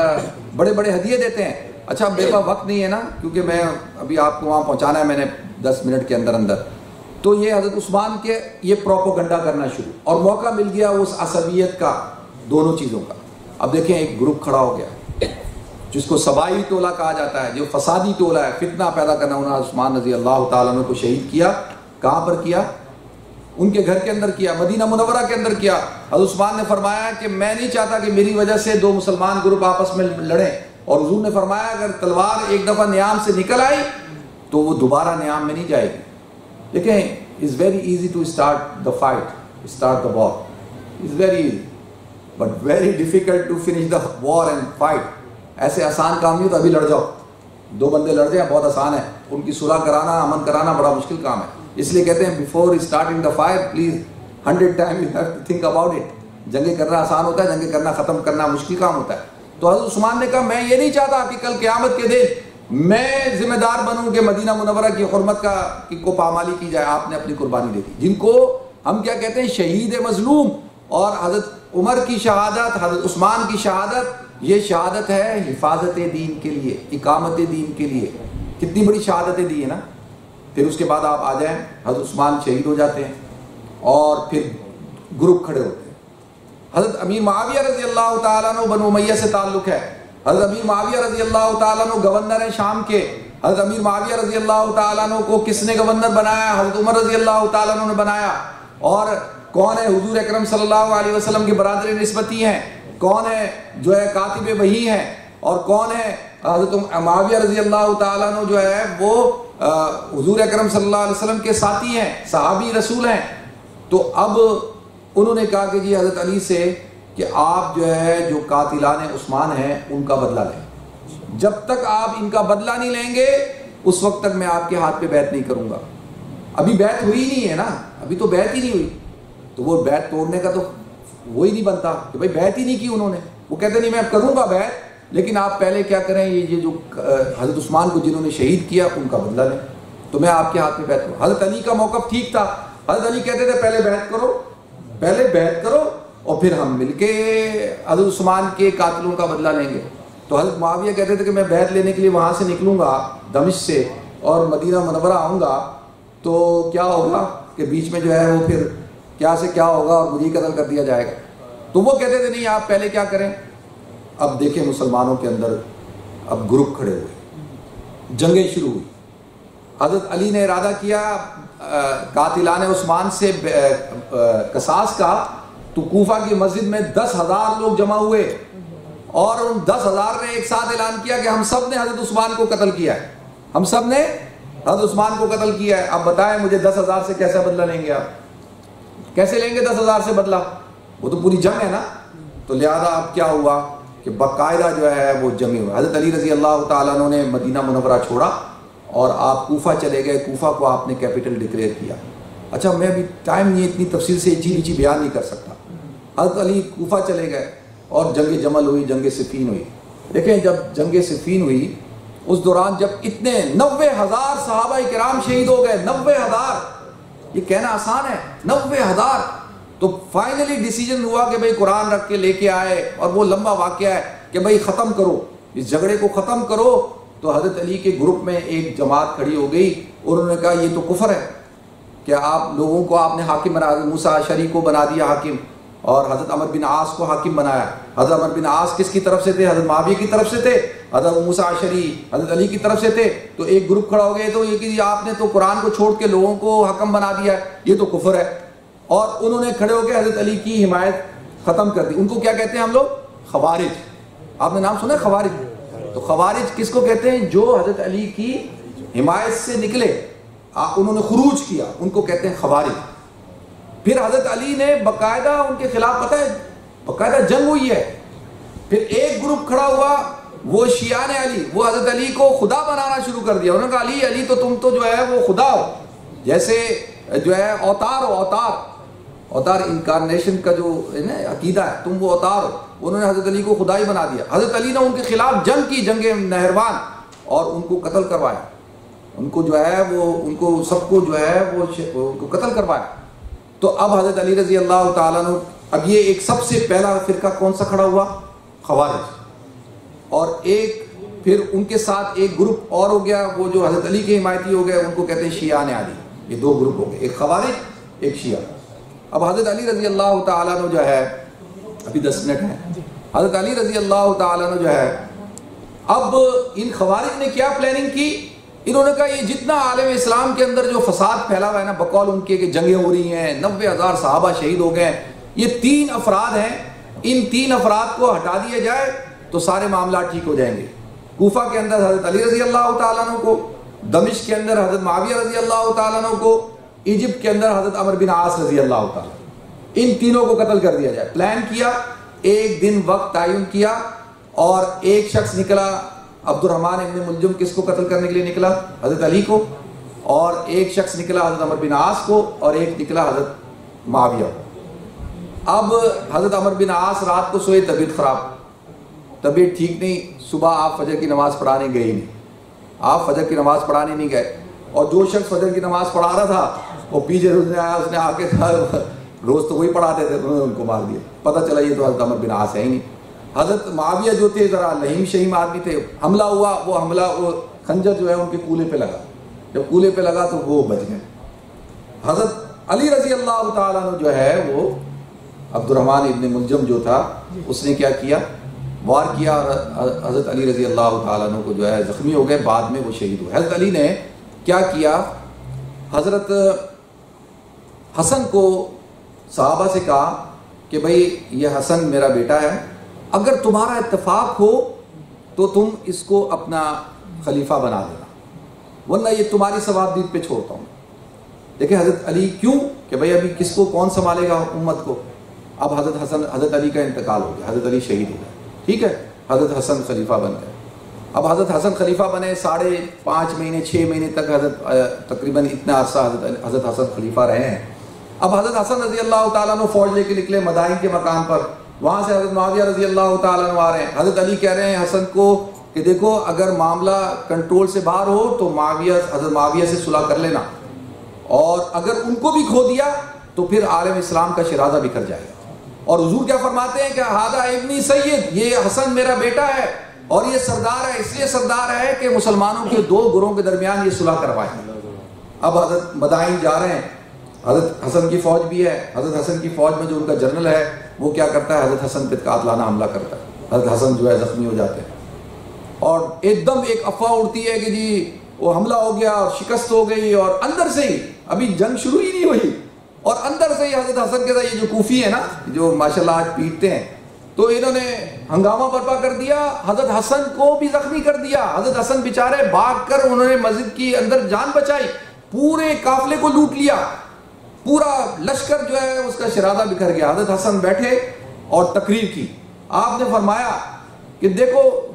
بڑے بڑے ہدیے دیتے ہیں۔ اچھا میرے پاس وقت نہیں ہے نا، کیونکہ میں ابھی آپ کو وہاں پہنچانا ہے میں نے دس منٹ کے اندر اندر۔ تو یہ حضرت عثمان کے یہ پروپیگنڈا کرنا شروع، اور موقع مل گیا اس عصبیت کا، دونوں چیزوں کا۔ اب دیکھیں ایک گروپ کھڑا ہو گیا جس کو سبائی ٹولہ کہا جاتا ہے، جو فسادی ٹولہ ہے، فتنہ پیدا کرنا۔ انہوں نے عثمان رضی اللہ تعالیٰ عنہ کو شہید کیا۔ کہاں پر کیا؟ ان کے گھر کے اندر کیا، مدینہ منورہ کے اندر کیا۔ حضرت عثمان نے فرمایا کہ میں نہیں چاہتا کہ میری وجہ سے دو مسلمان گروپ آپس میں لڑیں، اور حضور نے فرمایا اگر تلوار ایک دفعہ نیام سے نکل آئی تو وہ دوبارہ نیام میں نہیں جائے گی۔ دیکھیں it's very easy to start the fight, start the war, it's very easy, but very difficult to finish the war and fight. ایسے آسان کام نہیں ہوتا، ابھی لڑ جاؤ، دو بندے لڑ جائیں بہت آسان ہے، ان کی صلح کرانا، امن کرانا بڑا مشکل کام ہے۔ اس لیے کہتے ہیں before starting the fight please hundred times you have to think about it. جنگیں کرنا آسان ہوتا ہے، جنگیں کرنا ختم کرنا مشکل کام ہوتا ہے۔ تو حضرت عثمان نے کہا میں یہ نہیں چاہتا کہ کل قیامت کے دن میں ذمہ دار بنوں کہ مدینہ منورہ کی حرمت کا کی کو پامالی کی جائے۔ آپ نے اپنی قربانی دے دی، جن کو ہم کیا کہتے ہیں شہید مظلوم۔ اور حضرت عمر کی شہادت، حضرت عثمان کی شہادت، یہ شہادت ہے حفاظت دین کے لیے، اقامت دین کے لیے۔ کتنی بڑی شہادتیں دی ہے نا۔ پھر اس کے بعد آپ آ جائیں، حضرت عثمان شہید ہو جاتے ہیں، اور پھر گروپ کھڑے ہوتے ہیں۔ حضرت امیر معاویہ رضی اللہ تعالیٰ عنہ بنو امیہ سے تعلق ہے۔ حضرت امیر معاویہ رضی اللہ تعالیٰ عنہ گورنر ہیں شام کے۔ حضرت امیر معاویہ رضی اللہ تعالیٰ عنہ کو کس نے گورنر بنایا؟ حضرت عمر رضی اللہ تعالیٰ عنہ نے بنایا۔ اور کون ہے؟ حضور اکرم صلی اللہ علیہ وسلم کے برادر نسبتی ہیں۔ کون ہے جو ہے کاتب وحی ہیں؟ اور کون ہے؟ حضرت معاویہ رضی اللہ تعالیٰ عنہ جو ہے وہ حضور اکرم صلی اللہ علیہ وسلم کے ساتھی ہیں، صحابی رسول ہیں۔ تو اب انہوں نے کہا کہ جی حضرت علی سے کہ آپ جو ہے جو قاتلان عثمان ہیں ان کا بدلہ لیں، جب تک آپ ان کا بدلہ نہیں لیں گے اس وقت تک میں آپ کے ہاتھ پہ بیعت نہیں کروں گا۔ ابھی بیعت ہوئی نہیں ہے نا، ابھی تو بیعت ہی نہیں ہوئی، تو وہ بیعت توڑنے کا تو وہی نہیں بنتا کہ بھائی بیعت ہی نہیں کی انہوں نے۔ وہ کہتے نہیں میں کروں گا بیعت، لیکن آپ پہلے کیا کریں، یہ جو حضرت عثمان کو جنہوں نے شہید کیا ان کا بدلہ لیں، تو میں آپ کے ہاتھ میں بیعت کروں۔ حضرت علی کا موقف ٹھیک تھا، حضرت علی کہتے تھے پہلے بیعت کرو، پہلے بیعت کرو اور پھر ہم مل کے حضرت عثمان کے قاتلوں کا بدلہ لیں گے۔ تو حضرت معاویہ کہتے تھے کہ میں بیعت لینے کے لیے وہاں سے نکلوں گا دمشق سے اور مدینہ منورہ آؤں گا تو کیا ہوگا کہ بیچ میں جو ہے وہ پھر کیا سے کیا ہوگا اور مجھے قتل کر دیا جائے گا۔ تو وہ کہتے تھے نہیں آپ پہلے کیا کریں۔ اب دیکھیں مسلمانوں کے اندر اب گروپ کھڑے ہوئے، جنگیں شروع ہوئی۔ حضرت علی نے ارادہ کیا قاتلان عثمان سے قصاص کا، تو کوفہ کی مسجد میں دس ہزار لوگ جمع ہوئے، اور ان دس ہزار نے ایک ساتھ اعلان کیا کہ ہم سب نے حضرت عثمان کو قتل کیا ہے، ہم سب نے حضرت عثمان کو قتل کیا ہے۔ اب بتائیں مجھے دس ہزار سے کیسا بدلہ لیں گے آپ؟ کیسے لیں گے دس ہزار سے بدلہ؟ وہ تو پوری جنگ ہے نا۔ تو لہذا اب کیا ہوا کہ باقاعدہ جو ہے وہ جنگیں ہوئی۔ حضرت علی رضی اللہ تعالیٰ عنہ نے مدینہ منورہ چھوڑا اور آپ کوفہ چلے گئے، کوفہ کو آپ نے کیپٹل ڈکلیئر کیا. اچھا میں ابھی ٹائم نہیں اتنی تفصیل سے ایچی ایچی بیان نہیں کر سکتا. حضرت علی کوفہ چلے گئے اور جنگ جمل ہوئی، جنگ صفین ہوئی. دیکھیں جب جنگ صفین ہوئی اس دوران جب اتنے نوے ہزار صحابہ کرام شہید ہو گئے، نوے ہزار، یہ کہنا آسان ہے، نوے ہزار. تو فائنلی ڈیسیجن ہوا کہ بھئی قرآن رکھ کے لے کے آئے، اور وہ لمبا واقعہ ہے کہ بھئی ختم کرو اس جھگڑے کو، ختم کرو. تو حضرت علی کے گروپ میں ایک جماعت کھڑی ہو گئی اور انہوں نے کہا یہ تو کفر ہے کہ آپ لوگوں کو آپ نے حاکم بنا دیا. موسیٰ اشعری کو بنا دیا حاکم اور حضرت عمر بن عاص کو حاکم بنایا. حضرت عمر بن عاص کس کی طرف سے تھے؟ حضرت معاویہ کی طرف سے تھے. حضرت موسیٰ اشعری حضرت علی کی طرف سے تھے. تو ایک گروپ کھڑا ہو گئے تو یہ کہ آپ نے تو قرآن کو چھوڑ کے لوگوں کو حکم بنا دیا ہے، یہ تو کفر ہے. اور انہوں نے کھڑے ہو کے حضرت علی کی حمایت ختم کر دی. ان کو کیا کہتے ہیں ہم لوگ؟ خوارج. آپ نے نام سنا ہے خوارج؟ تو خوارج کس کو کہتے ہیں؟ جو حضرت علی کی حمایت سے نکلے، انہوں نے خروج کیا، ان کو کہتے ہیں خوارج. پھر حضرت علی نے باقاعدہ ان کے خلاف، پتہ ہے باقاعدہ جنگ ہوئی ہے. پھر ایک گروپ کھڑا ہوا وہ شیعان علی، وہ حضرت علی کو خدا بنانا شروع کر دیا. انہوں نے کہا علی علی تو تم تو جو ہے وہ خدا ہو، جیسے جو ہے اوتار ہو، اوتار اوتار انکارنیشن کا جو ہے نا عقیدہ ہے، تم وہ اوتار ہو. انہوں نے حضرت علی کو خدا ہی بنا دیا. حضرت علی نے ان کے خلاف جنگ کی، جنگ نہروان، اور ان کو قتل کروایا. ان کو جو ہے وہ ان کو سب کو جو ہے وہ ان کو قتل کروایا. تو اب حضرت علی رضی اللہ تعالیٰ عنہ، اب یہ ایک سب سے پہلا فرقہ کون سا کھڑا ہوا؟ خوارج. اور ایک پھر ان کے ساتھ ایک گروپ اور ہو گیا، وہ جو حضرت علی کے حمایتی ہو گئے، ان کو کہتے ہیں شیعان علی. یہ دو گروپ ہو گئے، ایک خوارج ایک شیعہ. اب حضرت علی رضی اللہ تعالیٰ عنہ جو ہے، ابھی دس منٹ ہیں، حضرت علی رضی اللہ تعالیٰ عنہ جو ہے، اب ان خوارج نے کیا پلاننگ کی؟ انہوں نے کہا یہ جتنا عالم اسلام کے اندر جو فساد پھیلا ہوا ہے نا، بقول ان کے کہ جنگیں ہو رہی ہیں، نوے ہزار صحابہ شہید ہو گئے، یہ تین افراد ہیں، ان تین افراد کو ہٹا دیا جائے تو سارے معاملات ٹھیک ہو جائیں گے. کوفہ کے اندر حضرت علی رضی اللہ تعالیٰ عنہ کو، دمشق کے اندر حضرت معاویہ رضی اللہ تعالیٰ عنہ کو، ایجپٹ کے اندر حضرت عمر بن عاص رضی اللہ تعالیٰ، ان تینوں کو قتل کر دیا جائے. پلان کیا، ایک دن وقت تعین کیا، اور ایک شخص نکلا عبد الرحمن ابن ملجم، کس کو قتل کرنے کے لیے نکلا؟ حضرت علی کو. اور ایک شخص نکلا حضرت عمر بن عاص کو، اور ایک نکلا حضرت معاویہ کو. اب حضرت عمر بن عاص رات کو سوئے، طبیعت خراب، طبیعت ٹھیک نہیں. صبح آپ فجر کی نماز پڑھانے گئے نہیں، آپ فجر کی نماز پڑھانے نہیں گئے. اور جو شخص فجر کی نماز پڑھا رہا تھا وہ پیچھے روز نے آیا، اس نے آ کے کہا روز تو وہی پڑھاتے تھے، انہوں نے ان کو مار دیا. پتہ چلا یہ تو حضرت عمر بن عاص ہے ہی نہیں. حضرت معاویہ جو تھے ذرا لہیم شہیم آدمی تھے، حملہ ہوا، وہ حملہ وہ خنجر جو ہے ان کے کولے پہ لگا. جب کولے پہ لگا تو وہ بچ گئے. حضرت علی رضی اللہ تعالیٰ عنہ جو ہے وہ عبد الرحمن ابن ملجم جو تھا، اس نے کیا کیا؟ وار کیا، اور حضرت علی رضی اللہ تعالیٰ عنہ کو جو ہے زخمی ہو گئے، بعد میں وہ شہید ہوئے. حضرت علی نے کیا کیا؟ حضرت حسن کو صحابہ سے کہا کہ بھئی یہ حسن میرا بیٹا ہے، اگر تمہارا اتفاق ہو تو تم اس کو اپنا خلیفہ بنا دینا، ورنہ یہ تمہاری ثوابدید پہ چھوڑتا ہوں. دیکھیں حضرت علی کیوں کہ بھئی ابھی کس کو کون سنبھالے گا امت کو. اب حضرت حسن حضرت علی کا انتقال ہو گیا، حضرت علی شہید ہو گئے، ٹھیک ہے، حضرت حسن خلیفہ بن گئے. اب حضرت حسن خلیفہ بنے، ساڑھے پانچ مہینے چھ مہینے تک حضرت تقریباً اتنا عرصہ حضرت حضرت حسن خلیفہ رہے ہیں. اب حضرت حسن رضی اللہ تعالیٰ عنہ فوج لے کے نکلے مدائن کے مقام پر، وہاں سے حضرت معاویہ رضی اللہ تعالیٰ عنہ آ رہے ہیں. حضرت علی کہہ رہے ہیں حسن کو کہ دیکھو اگر معاملہ کنٹرول سے باہر ہو تو معاویہ حضرت معاویہ سے صلح کر لینا، اور اگر ان کو بھی کھو دیا تو پھر عالم اسلام کا شرازہ بکھر جائے گا. اور حضور کیا فرماتے ہیں کہ ہادہ ابنی سید، یہ حسن میرا بیٹا ہے اور یہ سردار ہے، اس لیے سردار ہے کہ مسلمانوں کے دو گروہوں کے درمیان یہ صلح کروائے. اب حضرت مدائن جا رہے ہیں، حضرت حسن کی فوج بھی ہے. حضرت حسن کی فوج میں جو ان کا جنرل ہے وہ کیا کرتا ہے؟ حضرت حسن پہ قاتلانہ حملہ کرتا ہے. حضرت حسن جو ہے زخمی ہو جاتے ہیں، اور ایک دم ایک افواہ اڑتی ہے کہ جی وہ حملہ ہو گیا اور شکست ہو گئی، اور اندر سے ہی ابھی جنگ شروع ہی نہیں ہوئی، اور اندر سے ہی حضرت حسن کے ساتھ یہ جو کوفی ہے نا، جو ماشاءاللہ آج پیٹتے ہیں، تو انہوں نے ہنگامہ برپا کر دیا، حضرت حسن کو بھی زخمی کر دیا. حضرت حسن بیچارے بھاگ کر انہوں نے مسجد کی اندر جان بچائی، پورے قافلے کو لوٹ لیا، پورا لشکر جو ہے اس کا شرازہ بکھر گیا. حضرت حسن بیٹھے اور تقریر کی. آپ نے فرمایا کہ دیکھو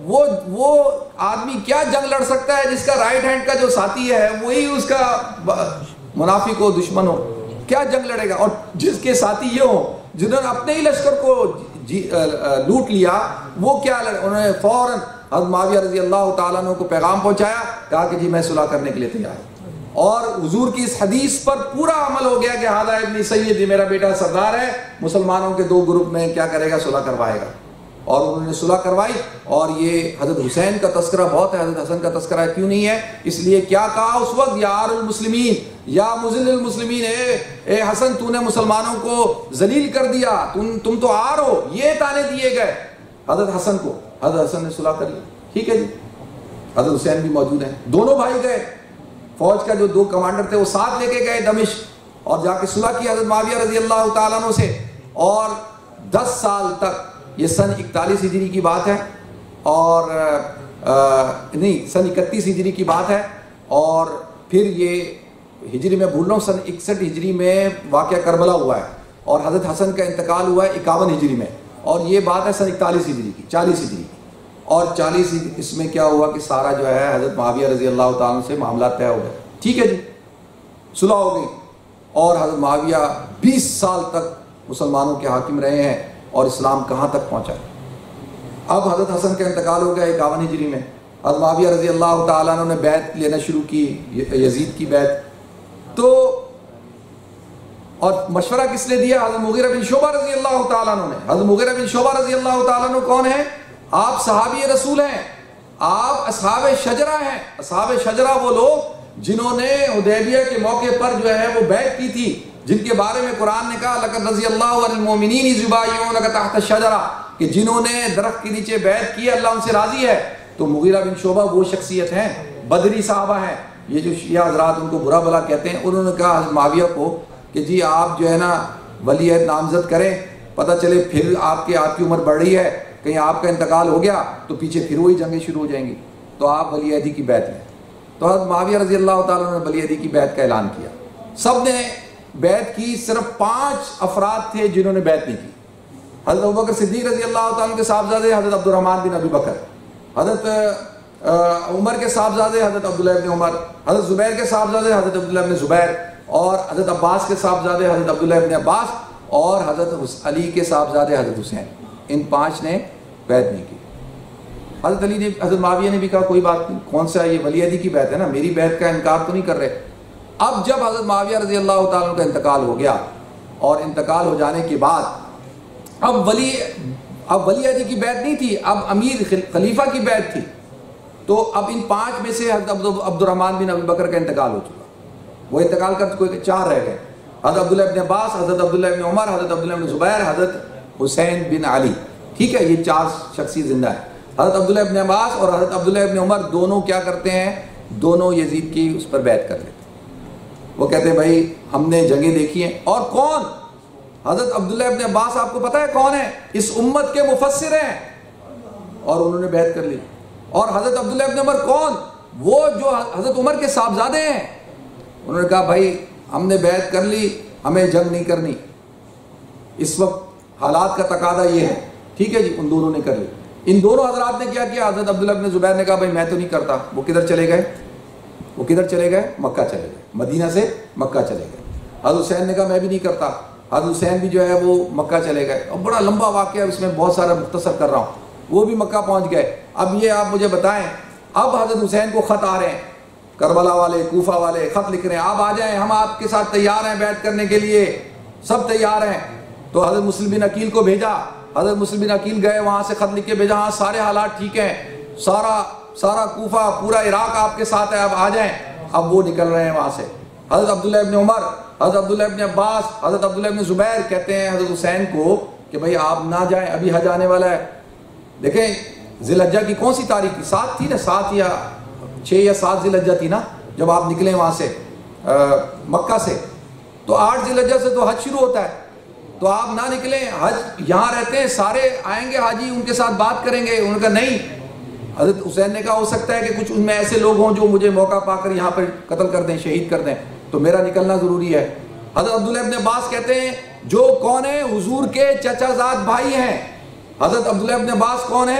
وہ وہ آدمی کیا جنگ لڑ سکتا ہے جس کا رائٹ ہینڈ کا جو ساتھی ہے وہی اس کا منافق ہو، دشمن ہو؟ کیا جنگ لڑے گا؟ اور جس کے ساتھی یہ ہو جنہوں نے اپنے ہی لشکر کو جی لوٹ لیا، وہ کیا لڑے؟ انہوں نے فوراً حضرت معاویہ رضی اللہ تعالیٰ عنہ کو پیغام پہنچایا، کہا کہ جی میں صلح کرنے کے لیے تیار ہوں۔ اور حضور کی اس حدیث پر پورا عمل ہو گیا کہ ہذا ابن سید، میرا بیٹا سردار ہے، مسلمانوں کے دو گروپ میں کیا کرے گا؟ صلح کروائے گا۔ اور انہوں نے صلح کروائی۔ اور یہ حضرت حسین کا تذکرہ بہت ہے، حضرت حسن کا تذکرہ کیوں نہیں ہے؟ اس لیے کیا کہا اس وقت؟ یا عار المسلمین، یا مذل المسلمین، اے اے حسن تو نے مسلمانوں کو ذلیل کر دیا، تم تم تو عار ہو، یہ تانے دیے گئے حضرت حسن کو۔ حضرت حسن نے صلح کر لی، ٹھیک ہے جی۔ حضرت حسین بھی موجود ہیں، دونوں بھائی گئے، فوج کا جو دو کمانڈر تھے وہ ساتھ لے کے گئے دمشق، اور جا کے صلح کی حضرت معاویہ رضی اللہ تعالیٰ عنہ سے۔ اور دس سال تک، یہ سن اکتالیس ہجری کی بات ہے، اور نہیں سن اکتیس ہجری کی بات ہے، اور پھر یہ ہجری میں بھول رہا ہوں، سن اکسٹھ ہجری میں واقعہ کربلا ہوا ہے، اور حضرت حسن کا انتقال ہوا ہے اکاون ہجری میں، اور یہ بات ہے سن اکتالیس ہجری کی، چالیس ہجری کی۔ اور چالیس اس میں کیا ہوا کہ سارا جو ہے حضرت معاویہ رضی اللہ تعالیٰ عنہ سے معاملات طے ہو گئے، ٹھیک ہے جی، صلح ہو گئی۔ اور حضرت معاویہ بیس سال تک مسلمانوں کے حاکم رہے ہیں، اور اسلام کہاں تک پہنچا؟ اب حضرت حسن کا انتقال ہو گیا اکاون ہجری میں، حضرت معاویہ رضی اللہ تعالیٰ عنہ نے بیعت لینا شروع کی، یزید کی بیعت۔ تو اور مشورہ کس نے دیا؟ حضرت مغیرہ بن شعبہ رضی اللہ تعالیٰ عنہ نے۔ حضرت مغیرہ بن شعبہ رضی اللہ تعالیٰ عنہ کون ہیں؟ آپ صحابی رسول ہیں، آپ اصحاب شجرہ ہیں۔ اصحاب شجرہ وہ لوگ جنہوں نے حدیبیہ کے موقع پر جو ہے وہ بیعت کی تھی، جن کے بارے میں قرآن نے کہا لقد رضی اللہ عن المؤمنین اذ یبایعونک تحت الشجرہ، کہ جنہوں نے درخت کے نیچے بیعت کی اللہ ان سے راضی ہے۔ تو مغیرہ بن شعبہ وہ شخصیت ہیں، بدری صحابہ ہیں۔ یہ جو شیعہ حضرات ان کو برا بلا کہتے ہیں، انہوں نے کہا حضرت معاویہ کو کہ جی آپ جو ہے نا ولی عہد نامزد کریں، پتہ چلے پھر آپ کے آپ کی عمر بڑھ رہی ہے، کہیں آپ کا انتقال ہو گیا تو پیچھے پھر وہی جنگیں شروع ہو جائیں گی، تو آپ ولی عہدی کی بیعت لیں۔ تو حضرت معاویہ رضی اللہ تعالیٰ نے ولی عہدی کی بیعت کا اعلان کیا، سب نے بیعت کی، صرف پانچ افراد تھے جنہوں نے بیعت نہیں کی۔ حضرت ابوبکر صدیق رضی اللہ تعالیٰ کے صاحبزادے حضرت عبد الرحمن بن ابی بکر، حضرت عمر کے صاحبزادے حضرت عبداللہ ابن عمر، حضرت زبیر کے صاحبزادے حضرت عبداللہ ابن زبیر، اور حضرت عباس کے صاحبزادے حضرت عبداللہ ابن عباس، اور حضرت علی کے صاحبزادے حضرت حسین۔ ان پانچ نے بیعت نہیں کی۔ حضرت علی نے حضرت معاویہ نے بھی کہا کوئی بات نہیں، کون سا یہ ولی عہدی کی بیعت ہے نا، میری بیعت کا انکار تو نہیں کر رہے۔ اب جب حضرت معاویہ رضی اللہ تعالیٰ کا انتقال ہو گیا، اور انتقال ہو جانے کے بعد اب ولی اب ولی عہدی کی بیعت نہیں تھی، اب امیر خلیفہ کی بیعت تھی۔ تو اب ان پانچ میں سے حضرت عبد الرحمن بن ابی بکر کا انتقال ہو چکا، وہ انتقال کر کوئی چار رہ گئے، حضرت عبداللہ ابن عباس، حضرت عبداللہ ابن عمر، حضرت عبداللہ ابن زبیر، حضرت حسین بن علی، ٹھیک ہے، یہ چار شخصی زندہ ہیں۔ حضرت عبداللہ ابن عباس اور حضرت عبداللہ ابن عمر دونوں کیا کرتے ہیں؟ دونوں یزید کی اس پر بیعت کر لیتے ہیں۔ وہ کہتے ہیں بھائی ہم نے جنگیں دیکھی ہیں، اور کون؟ حضرت عبداللہ ابن عباس آپ کو پتہ ہے کون ہے؟ اس امت کے مفسر ہیں، اور انہوں نے بیعت کر لی۔ اور حضرت عبداللہ ابن عمر کون؟ وہ جو حضرت عمر کے صاحبزادے ہیں، انہوں نے کہا بھائی ہم نے بیعت کر لی، ہمیں جنگ نہیں کرنی، اس وقت حالات کا تقاضا یہ ہے، ٹھیک ہے جی، ان دونوں نے کر لی۔ ان دونوں حضرات نے کیا کیا؟ حضرت عبداللہ ابن زبیر نے کہا بھائی میں تو نہیں کرتا۔ وہ کدھر چلے گئے؟ وہ کدھر چلے گئے؟ مکہ چلے گئے، مدینہ سے مکہ چلے گئے۔ حضرت حسین نے کہا میں بھی نہیں کرتا، حضرت حسین بھی جو ہے وہ مکہ چلے گئے۔ اور بڑا لمبا واقعہ، اس میں بہت سارا مختصر کر رہا ہوں، وہ بھی مکہ پہنچ گئے۔ اب یہ آپ مجھے بتائیں، اب حضرت حسین کو خط آ رہے ہیں، کربلا والے، کوفہ والے خط لکھ رہے ہیں آپ آ جائیں، ہم آپ کے ساتھ تیار ہیں بیعت کرنے کے لیے، سب تیار ہیں۔ تو حضرت مسلم بن عقیل کو بھیجا، حضرت مسلم بن عقیل گئے وہاں سے خط لکھ کے بھیجا، ہاں سارے حالات ٹھیک ہیں، سارا سارا کوفہ پورا عراق آپ کے ساتھ ہے، اب آ جائیں۔ اب وہ نکل رہے ہیں وہاں سے۔ حضرت عبداللہ ابن عمر، حضرت عبداللہ ابن عباس، حضرت عبداللہ ابن زبیر کہتے ہیں حضرت حسین کو کہ بھائی آپ نہ جائیں، ابھی حج آنے والا ہے۔ دیکھیں ذی الحجہ کی کون سی تاریخ تھی؟ سات تھی نا، سات یا چھ یا سات ذی الحجہ تھی نا جب آپ نکلیں وہاں سے مکہ سے، تو آٹھ ذی الحجہ سے تو حج شروع ہوتا ہے، تو آپ نہ نکلیں، حج یہاں رہتے ہیں، سارے آئیں گے حاجی، ان کے ساتھ بات کریں گے۔ انہوں نے کہا نہیں۔ حضرت حسین نے کہا ہو سکتا ہے کہ کچھ ان میں ایسے لوگ ہوں جو مجھے موقع پا کر یہاں پر قتل کر دیں، شہید کر دیں، تو میرا نکلنا ضروری ہے۔ حضرت عبداللہ ابن عباس کہتے ہیں جو کون ہے؟ حضور کے چچا زاد بھائی ہیں۔ حضرت عبداللہ ابن عباس کون ہے؟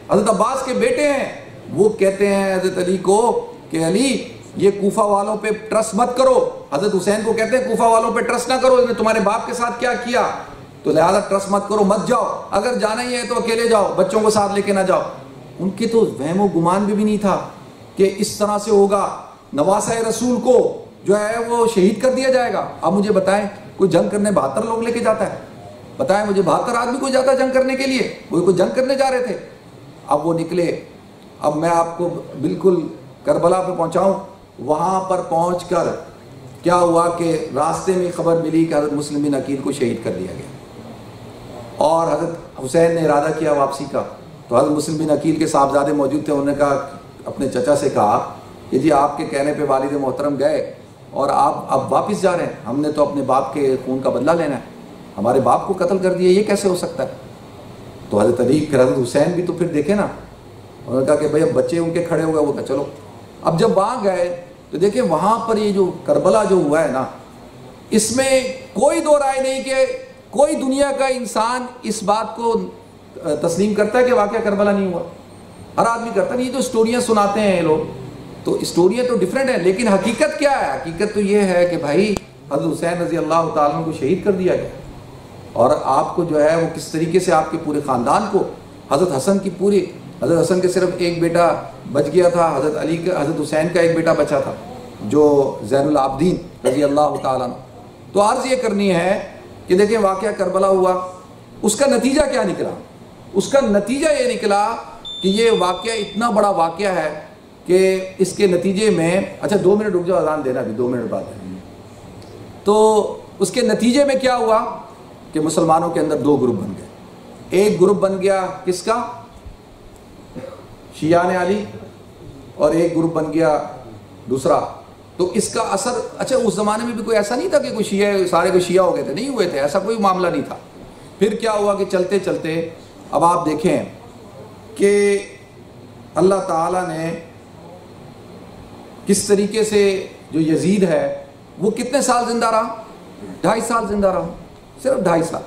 حضرت عباس کے بیٹے ہیں، وہ کہتے ہیں حضرت علی کو کہ علی یہ کوفہ والوں پہ ٹرسٹ مت کرو. حضرت حسین کو کہتے ہیں کوفہ والوں پہ ٹرسٹ نہ کرو، انہوں نے تمہارے باپ کے ساتھ کیا کیا، تو لہذا ٹرسٹ مت کرو، مت جاؤ، اگر جانا ہی ہے تو اکیلے جاؤ، بچوں کو ساتھ لے کے نہ جاؤ. ان کے تو وہم و گمان بھی, بھی نہیں تھا کہ اس طرح سے ہوگا، نواسہ رسول کو جو ہے وہ شہید کر دیا جائے گا. اب مجھے بتائیں کوئی جنگ کرنے بہتر لوگ لے کے جاتا ہے؟ بتائیں مجھے بہتر آدمی کو جاتا ہے جنگ کرنے کے لیے؟ وہ کوئی جنگ کرنے جا رہے تھے. اب وہ نکلے. اب میں آپ کو بالکل کربلا پہ پہنچاؤں. وہاں پر پہنچ کر کیا ہوا کہ راستے میں خبر ملی کہ حضرت مسلم بن عقیل کو شہید کر دیا گیا، اور حضرت حسین نے ارادہ کیا واپسی کا. تو حضرت مسلم بن عقیل کے صاحبزادے موجود تھے. انہوں نے کہا اپنے چچا سے کہا کہ جی آپ کے کہنے پہ والد محترم گئے اور آپ اب واپس جا رہے ہیں، ہم نے تو اپنے باپ کے خون کا بدلہ لینا ہے، ہمارے باپ کو قتل کر دیا، یہ کیسے ہو سکتا ہے؟ تو حضرت علی پھر حضرت حسین بھی تو پھر دیکھے نا. انہوں نے کہا کہ بھائی اب بچے ان کے کھڑے ہو گئے. وہ کہا چلو. اب جب وہاں گئے تو دیکھیں وہاں پر یہ جو کربلا جو ہوا ہے نا، اس میں کوئی دو رائے نہیں کہ کوئی دنیا کا انسان اس بات کو تسلیم کرتا ہے کہ واقعہ کربلا نہیں ہوا. ہر آدمی کرتا نہیں. یہ جو اسٹوریاں سناتے ہیں یہ لوگ، تو اسٹوریاں تو ڈیفرنٹ ہیں، لیکن حقیقت کیا ہے؟ حقیقت تو یہ ہے کہ بھائی حضرت حسین رضی اللہ تعالیٰ عنہ کو شہید کر دیا گیا، اور آپ کو جو ہے وہ کس طریقے سے آپ کے پورے خاندان کو، حضرت حسن کی پوری، حضرت حسن کے صرف ایک بیٹا بچ گیا تھا، حضرت علی کا حضرت حسین کا ایک بیٹا بچا تھا جو زین العابدین رضی اللہ تعالیٰ عنہ. تو عرض یہ کرنی ہے کہ دیکھیں واقعہ کربلا ہوا، اس کا نتیجہ کیا نکلا؟ اس کا نتیجہ یہ نکلا کہ یہ واقعہ اتنا بڑا واقعہ ہے کہ اس کے نتیجے میں، اچھا دو منٹ رک جاؤ، اذان دینا بھی دو منٹ بعد ہے. تو اس کے نتیجے میں کیا ہوا کہ مسلمانوں کے اندر دو گروپ بن گئے. ایک گروپ بن گیا کس کا؟ شیعان علی، اور ایک گروپ بن گیا دوسرا. تو اس کا اثر، اچھا اس زمانے میں بھی کوئی ایسا نہیں تھا کہ کوئی شیعہ سارے کوئی شیعہ ہو گئے تھے، نہیں ہوئے تھے، ایسا کوئی معاملہ نہیں تھا. پھر کیا ہوا کہ چلتے چلتے اب آپ دیکھیں کہ اللہ تعالیٰ نے کس طریقے سے، جو یزید ہے وہ کتنے سال زندہ رہا؟ ڈھائی سال زندہ رہا، صرف ڈھائی سال.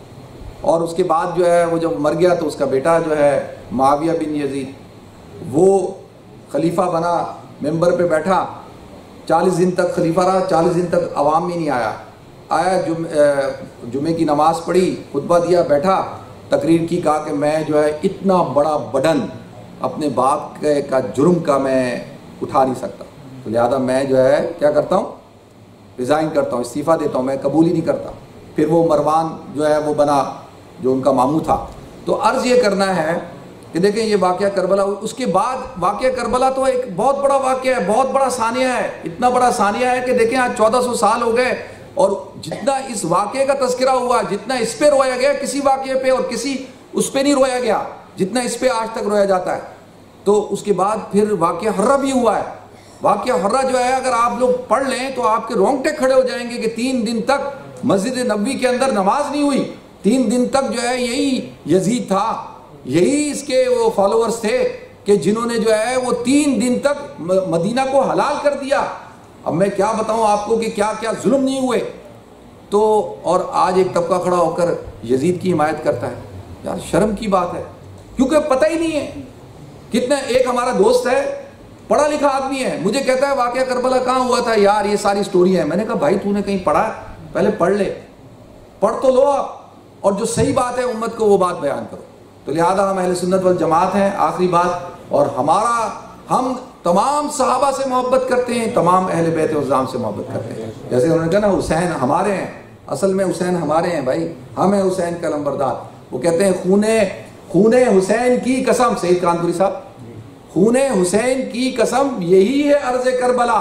اور اس کے بعد جو ہے وہ جب مر گیا تو اس کا بیٹا جو ہے معاویہ بن یزید، وہ خلیفہ بنا، ممبر پہ بیٹھا، چالیس دن تک خلیفہ رہا. چالیس دن تک عوام میں نہیں آیا. آیا جمعے جمعے کی نماز پڑھی، خطبہ دیا، بیٹھا، تقریر کی، کہا کہ میں جو ہے اتنا بڑا بڈن اپنے باپ کے کا جرم کا میں اٹھا نہیں سکتا، تو لہذا میں جو ہے کیا کرتا ہوں، ریزائن کرتا ہوں، استعفیٰ دیتا ہوں، میں قبول ہی نہیں کرتا. پھر وہ مروان جو ہے وہ بنا جو ان کا ماموں تھا. تو عرض یہ کرنا ہے کہ دیکھیں یہ واقعہ کربلا. اس کے بعد واقعہ کربلا تو ایک بہت بڑا واقعہ ہے، بہت بڑا ثانیہ ہے. اتنا بڑا ثانیہ ہے کہ دیکھیں آج چودہ سو سال ہو گئے، اور جتنا اس واقعے کا تذکرہ ہوا، جتنا اس پہ رویا گیا، کسی واقعے پہ اور کسی اس پہ نہیں رویا گیا جتنا اس پہ آج تک رویا جاتا ہے. تو اس کے بعد پھر واقعہ حرہ بھی ہوا ہے. واقعہ حرہ جو ہے اگر آپ لوگ پڑھ لیں تو آپ کے رونگٹے کھڑے ہو جائیں گے کہ تین دن تک مسجد نبوی کے اندر نماز نہیں ہوئی. تین دن تک جو ہے یہی یزید تھا، یہی اس کے وہ فالوورز تھے کہ جنہوں نے جو ہے وہ تین دن تک مدینہ کو حلال کر دیا. اب میں کیا بتاؤں آپ کو کہ کیا کیا ظلم نہیں ہوئے. تو اور آج ایک طبقہ کھڑا ہو کر یزید کی حمایت کرتا ہے. یار شرم کی بات ہے، کیونکہ پتہ ہی نہیں ہے. کتنا ایک ہمارا دوست ہے، پڑھا لکھا آدمی ہے، مجھے کہتا ہے واقعہ کربلا کہاں ہوا تھا یار، یہ ساری سٹوری ہے. میں نے کہا بھائی تو نے کہیں پڑھا ہے؟ پہلے پڑھ لے، پڑھ تو لو آپ، اور جو صحیح بات ہے امت کو وہ بات بیان کرو. تو لہذا ہم اہل سنت والجماعت ہیں. آخری بات، اور ہمارا ہم تمام صحابہ سے محبت کرتے ہیں، تمام اہل بیت عظام سے محبت کرتے ہیں. جیسے انہوں نے کہا نا حسین ہمارے ہیں، اصل میں حسین ہمارے ہیں بھائی، ہم ہیں حسین کا لمبردار. وہ کہتے ہیں خون خون حسین کی قسم، سید کانپوری صاحب، خون حسین کی قسم یہی ہے عرض کربلا.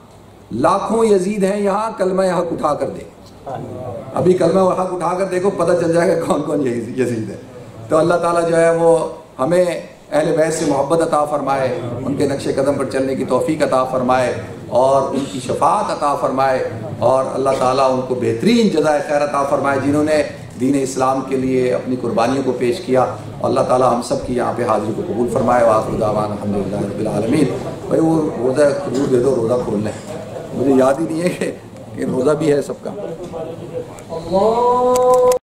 لاکھوں یزید ہیں یہاں، کلمہ حق اٹھا کر دے. ابھی کلمہ حق اٹھا کر دیکھو، پتہ چل جائے گا کون کون یزید ہے. تو اللہ تعالیٰ جو ہے وہ ہمیں اہل بیت سے محبت عطا فرمائے، ان کے نقش قدم پر چلنے کی توفیق عطا فرمائے، اور ان کی شفاعت عطا فرمائے، اور اللہ تعالیٰ ان کو بہترین جزائے خیر عطا فرمائے جنہوں نے دین اسلام کے لیے اپنی قربانیوں کو پیش کیا. اللہ تعالیٰ ہم سب کی یہاں پہ حاضری کو قبول فرمائے. وآخر دعوانا الحمدللہ رب العالمین. بھائی وہ روزہ کھجور دے دو، روزہ کھول لیں. مجھے یاد ہی نہیں ہے کہ روزہ بھی ہے سب کا.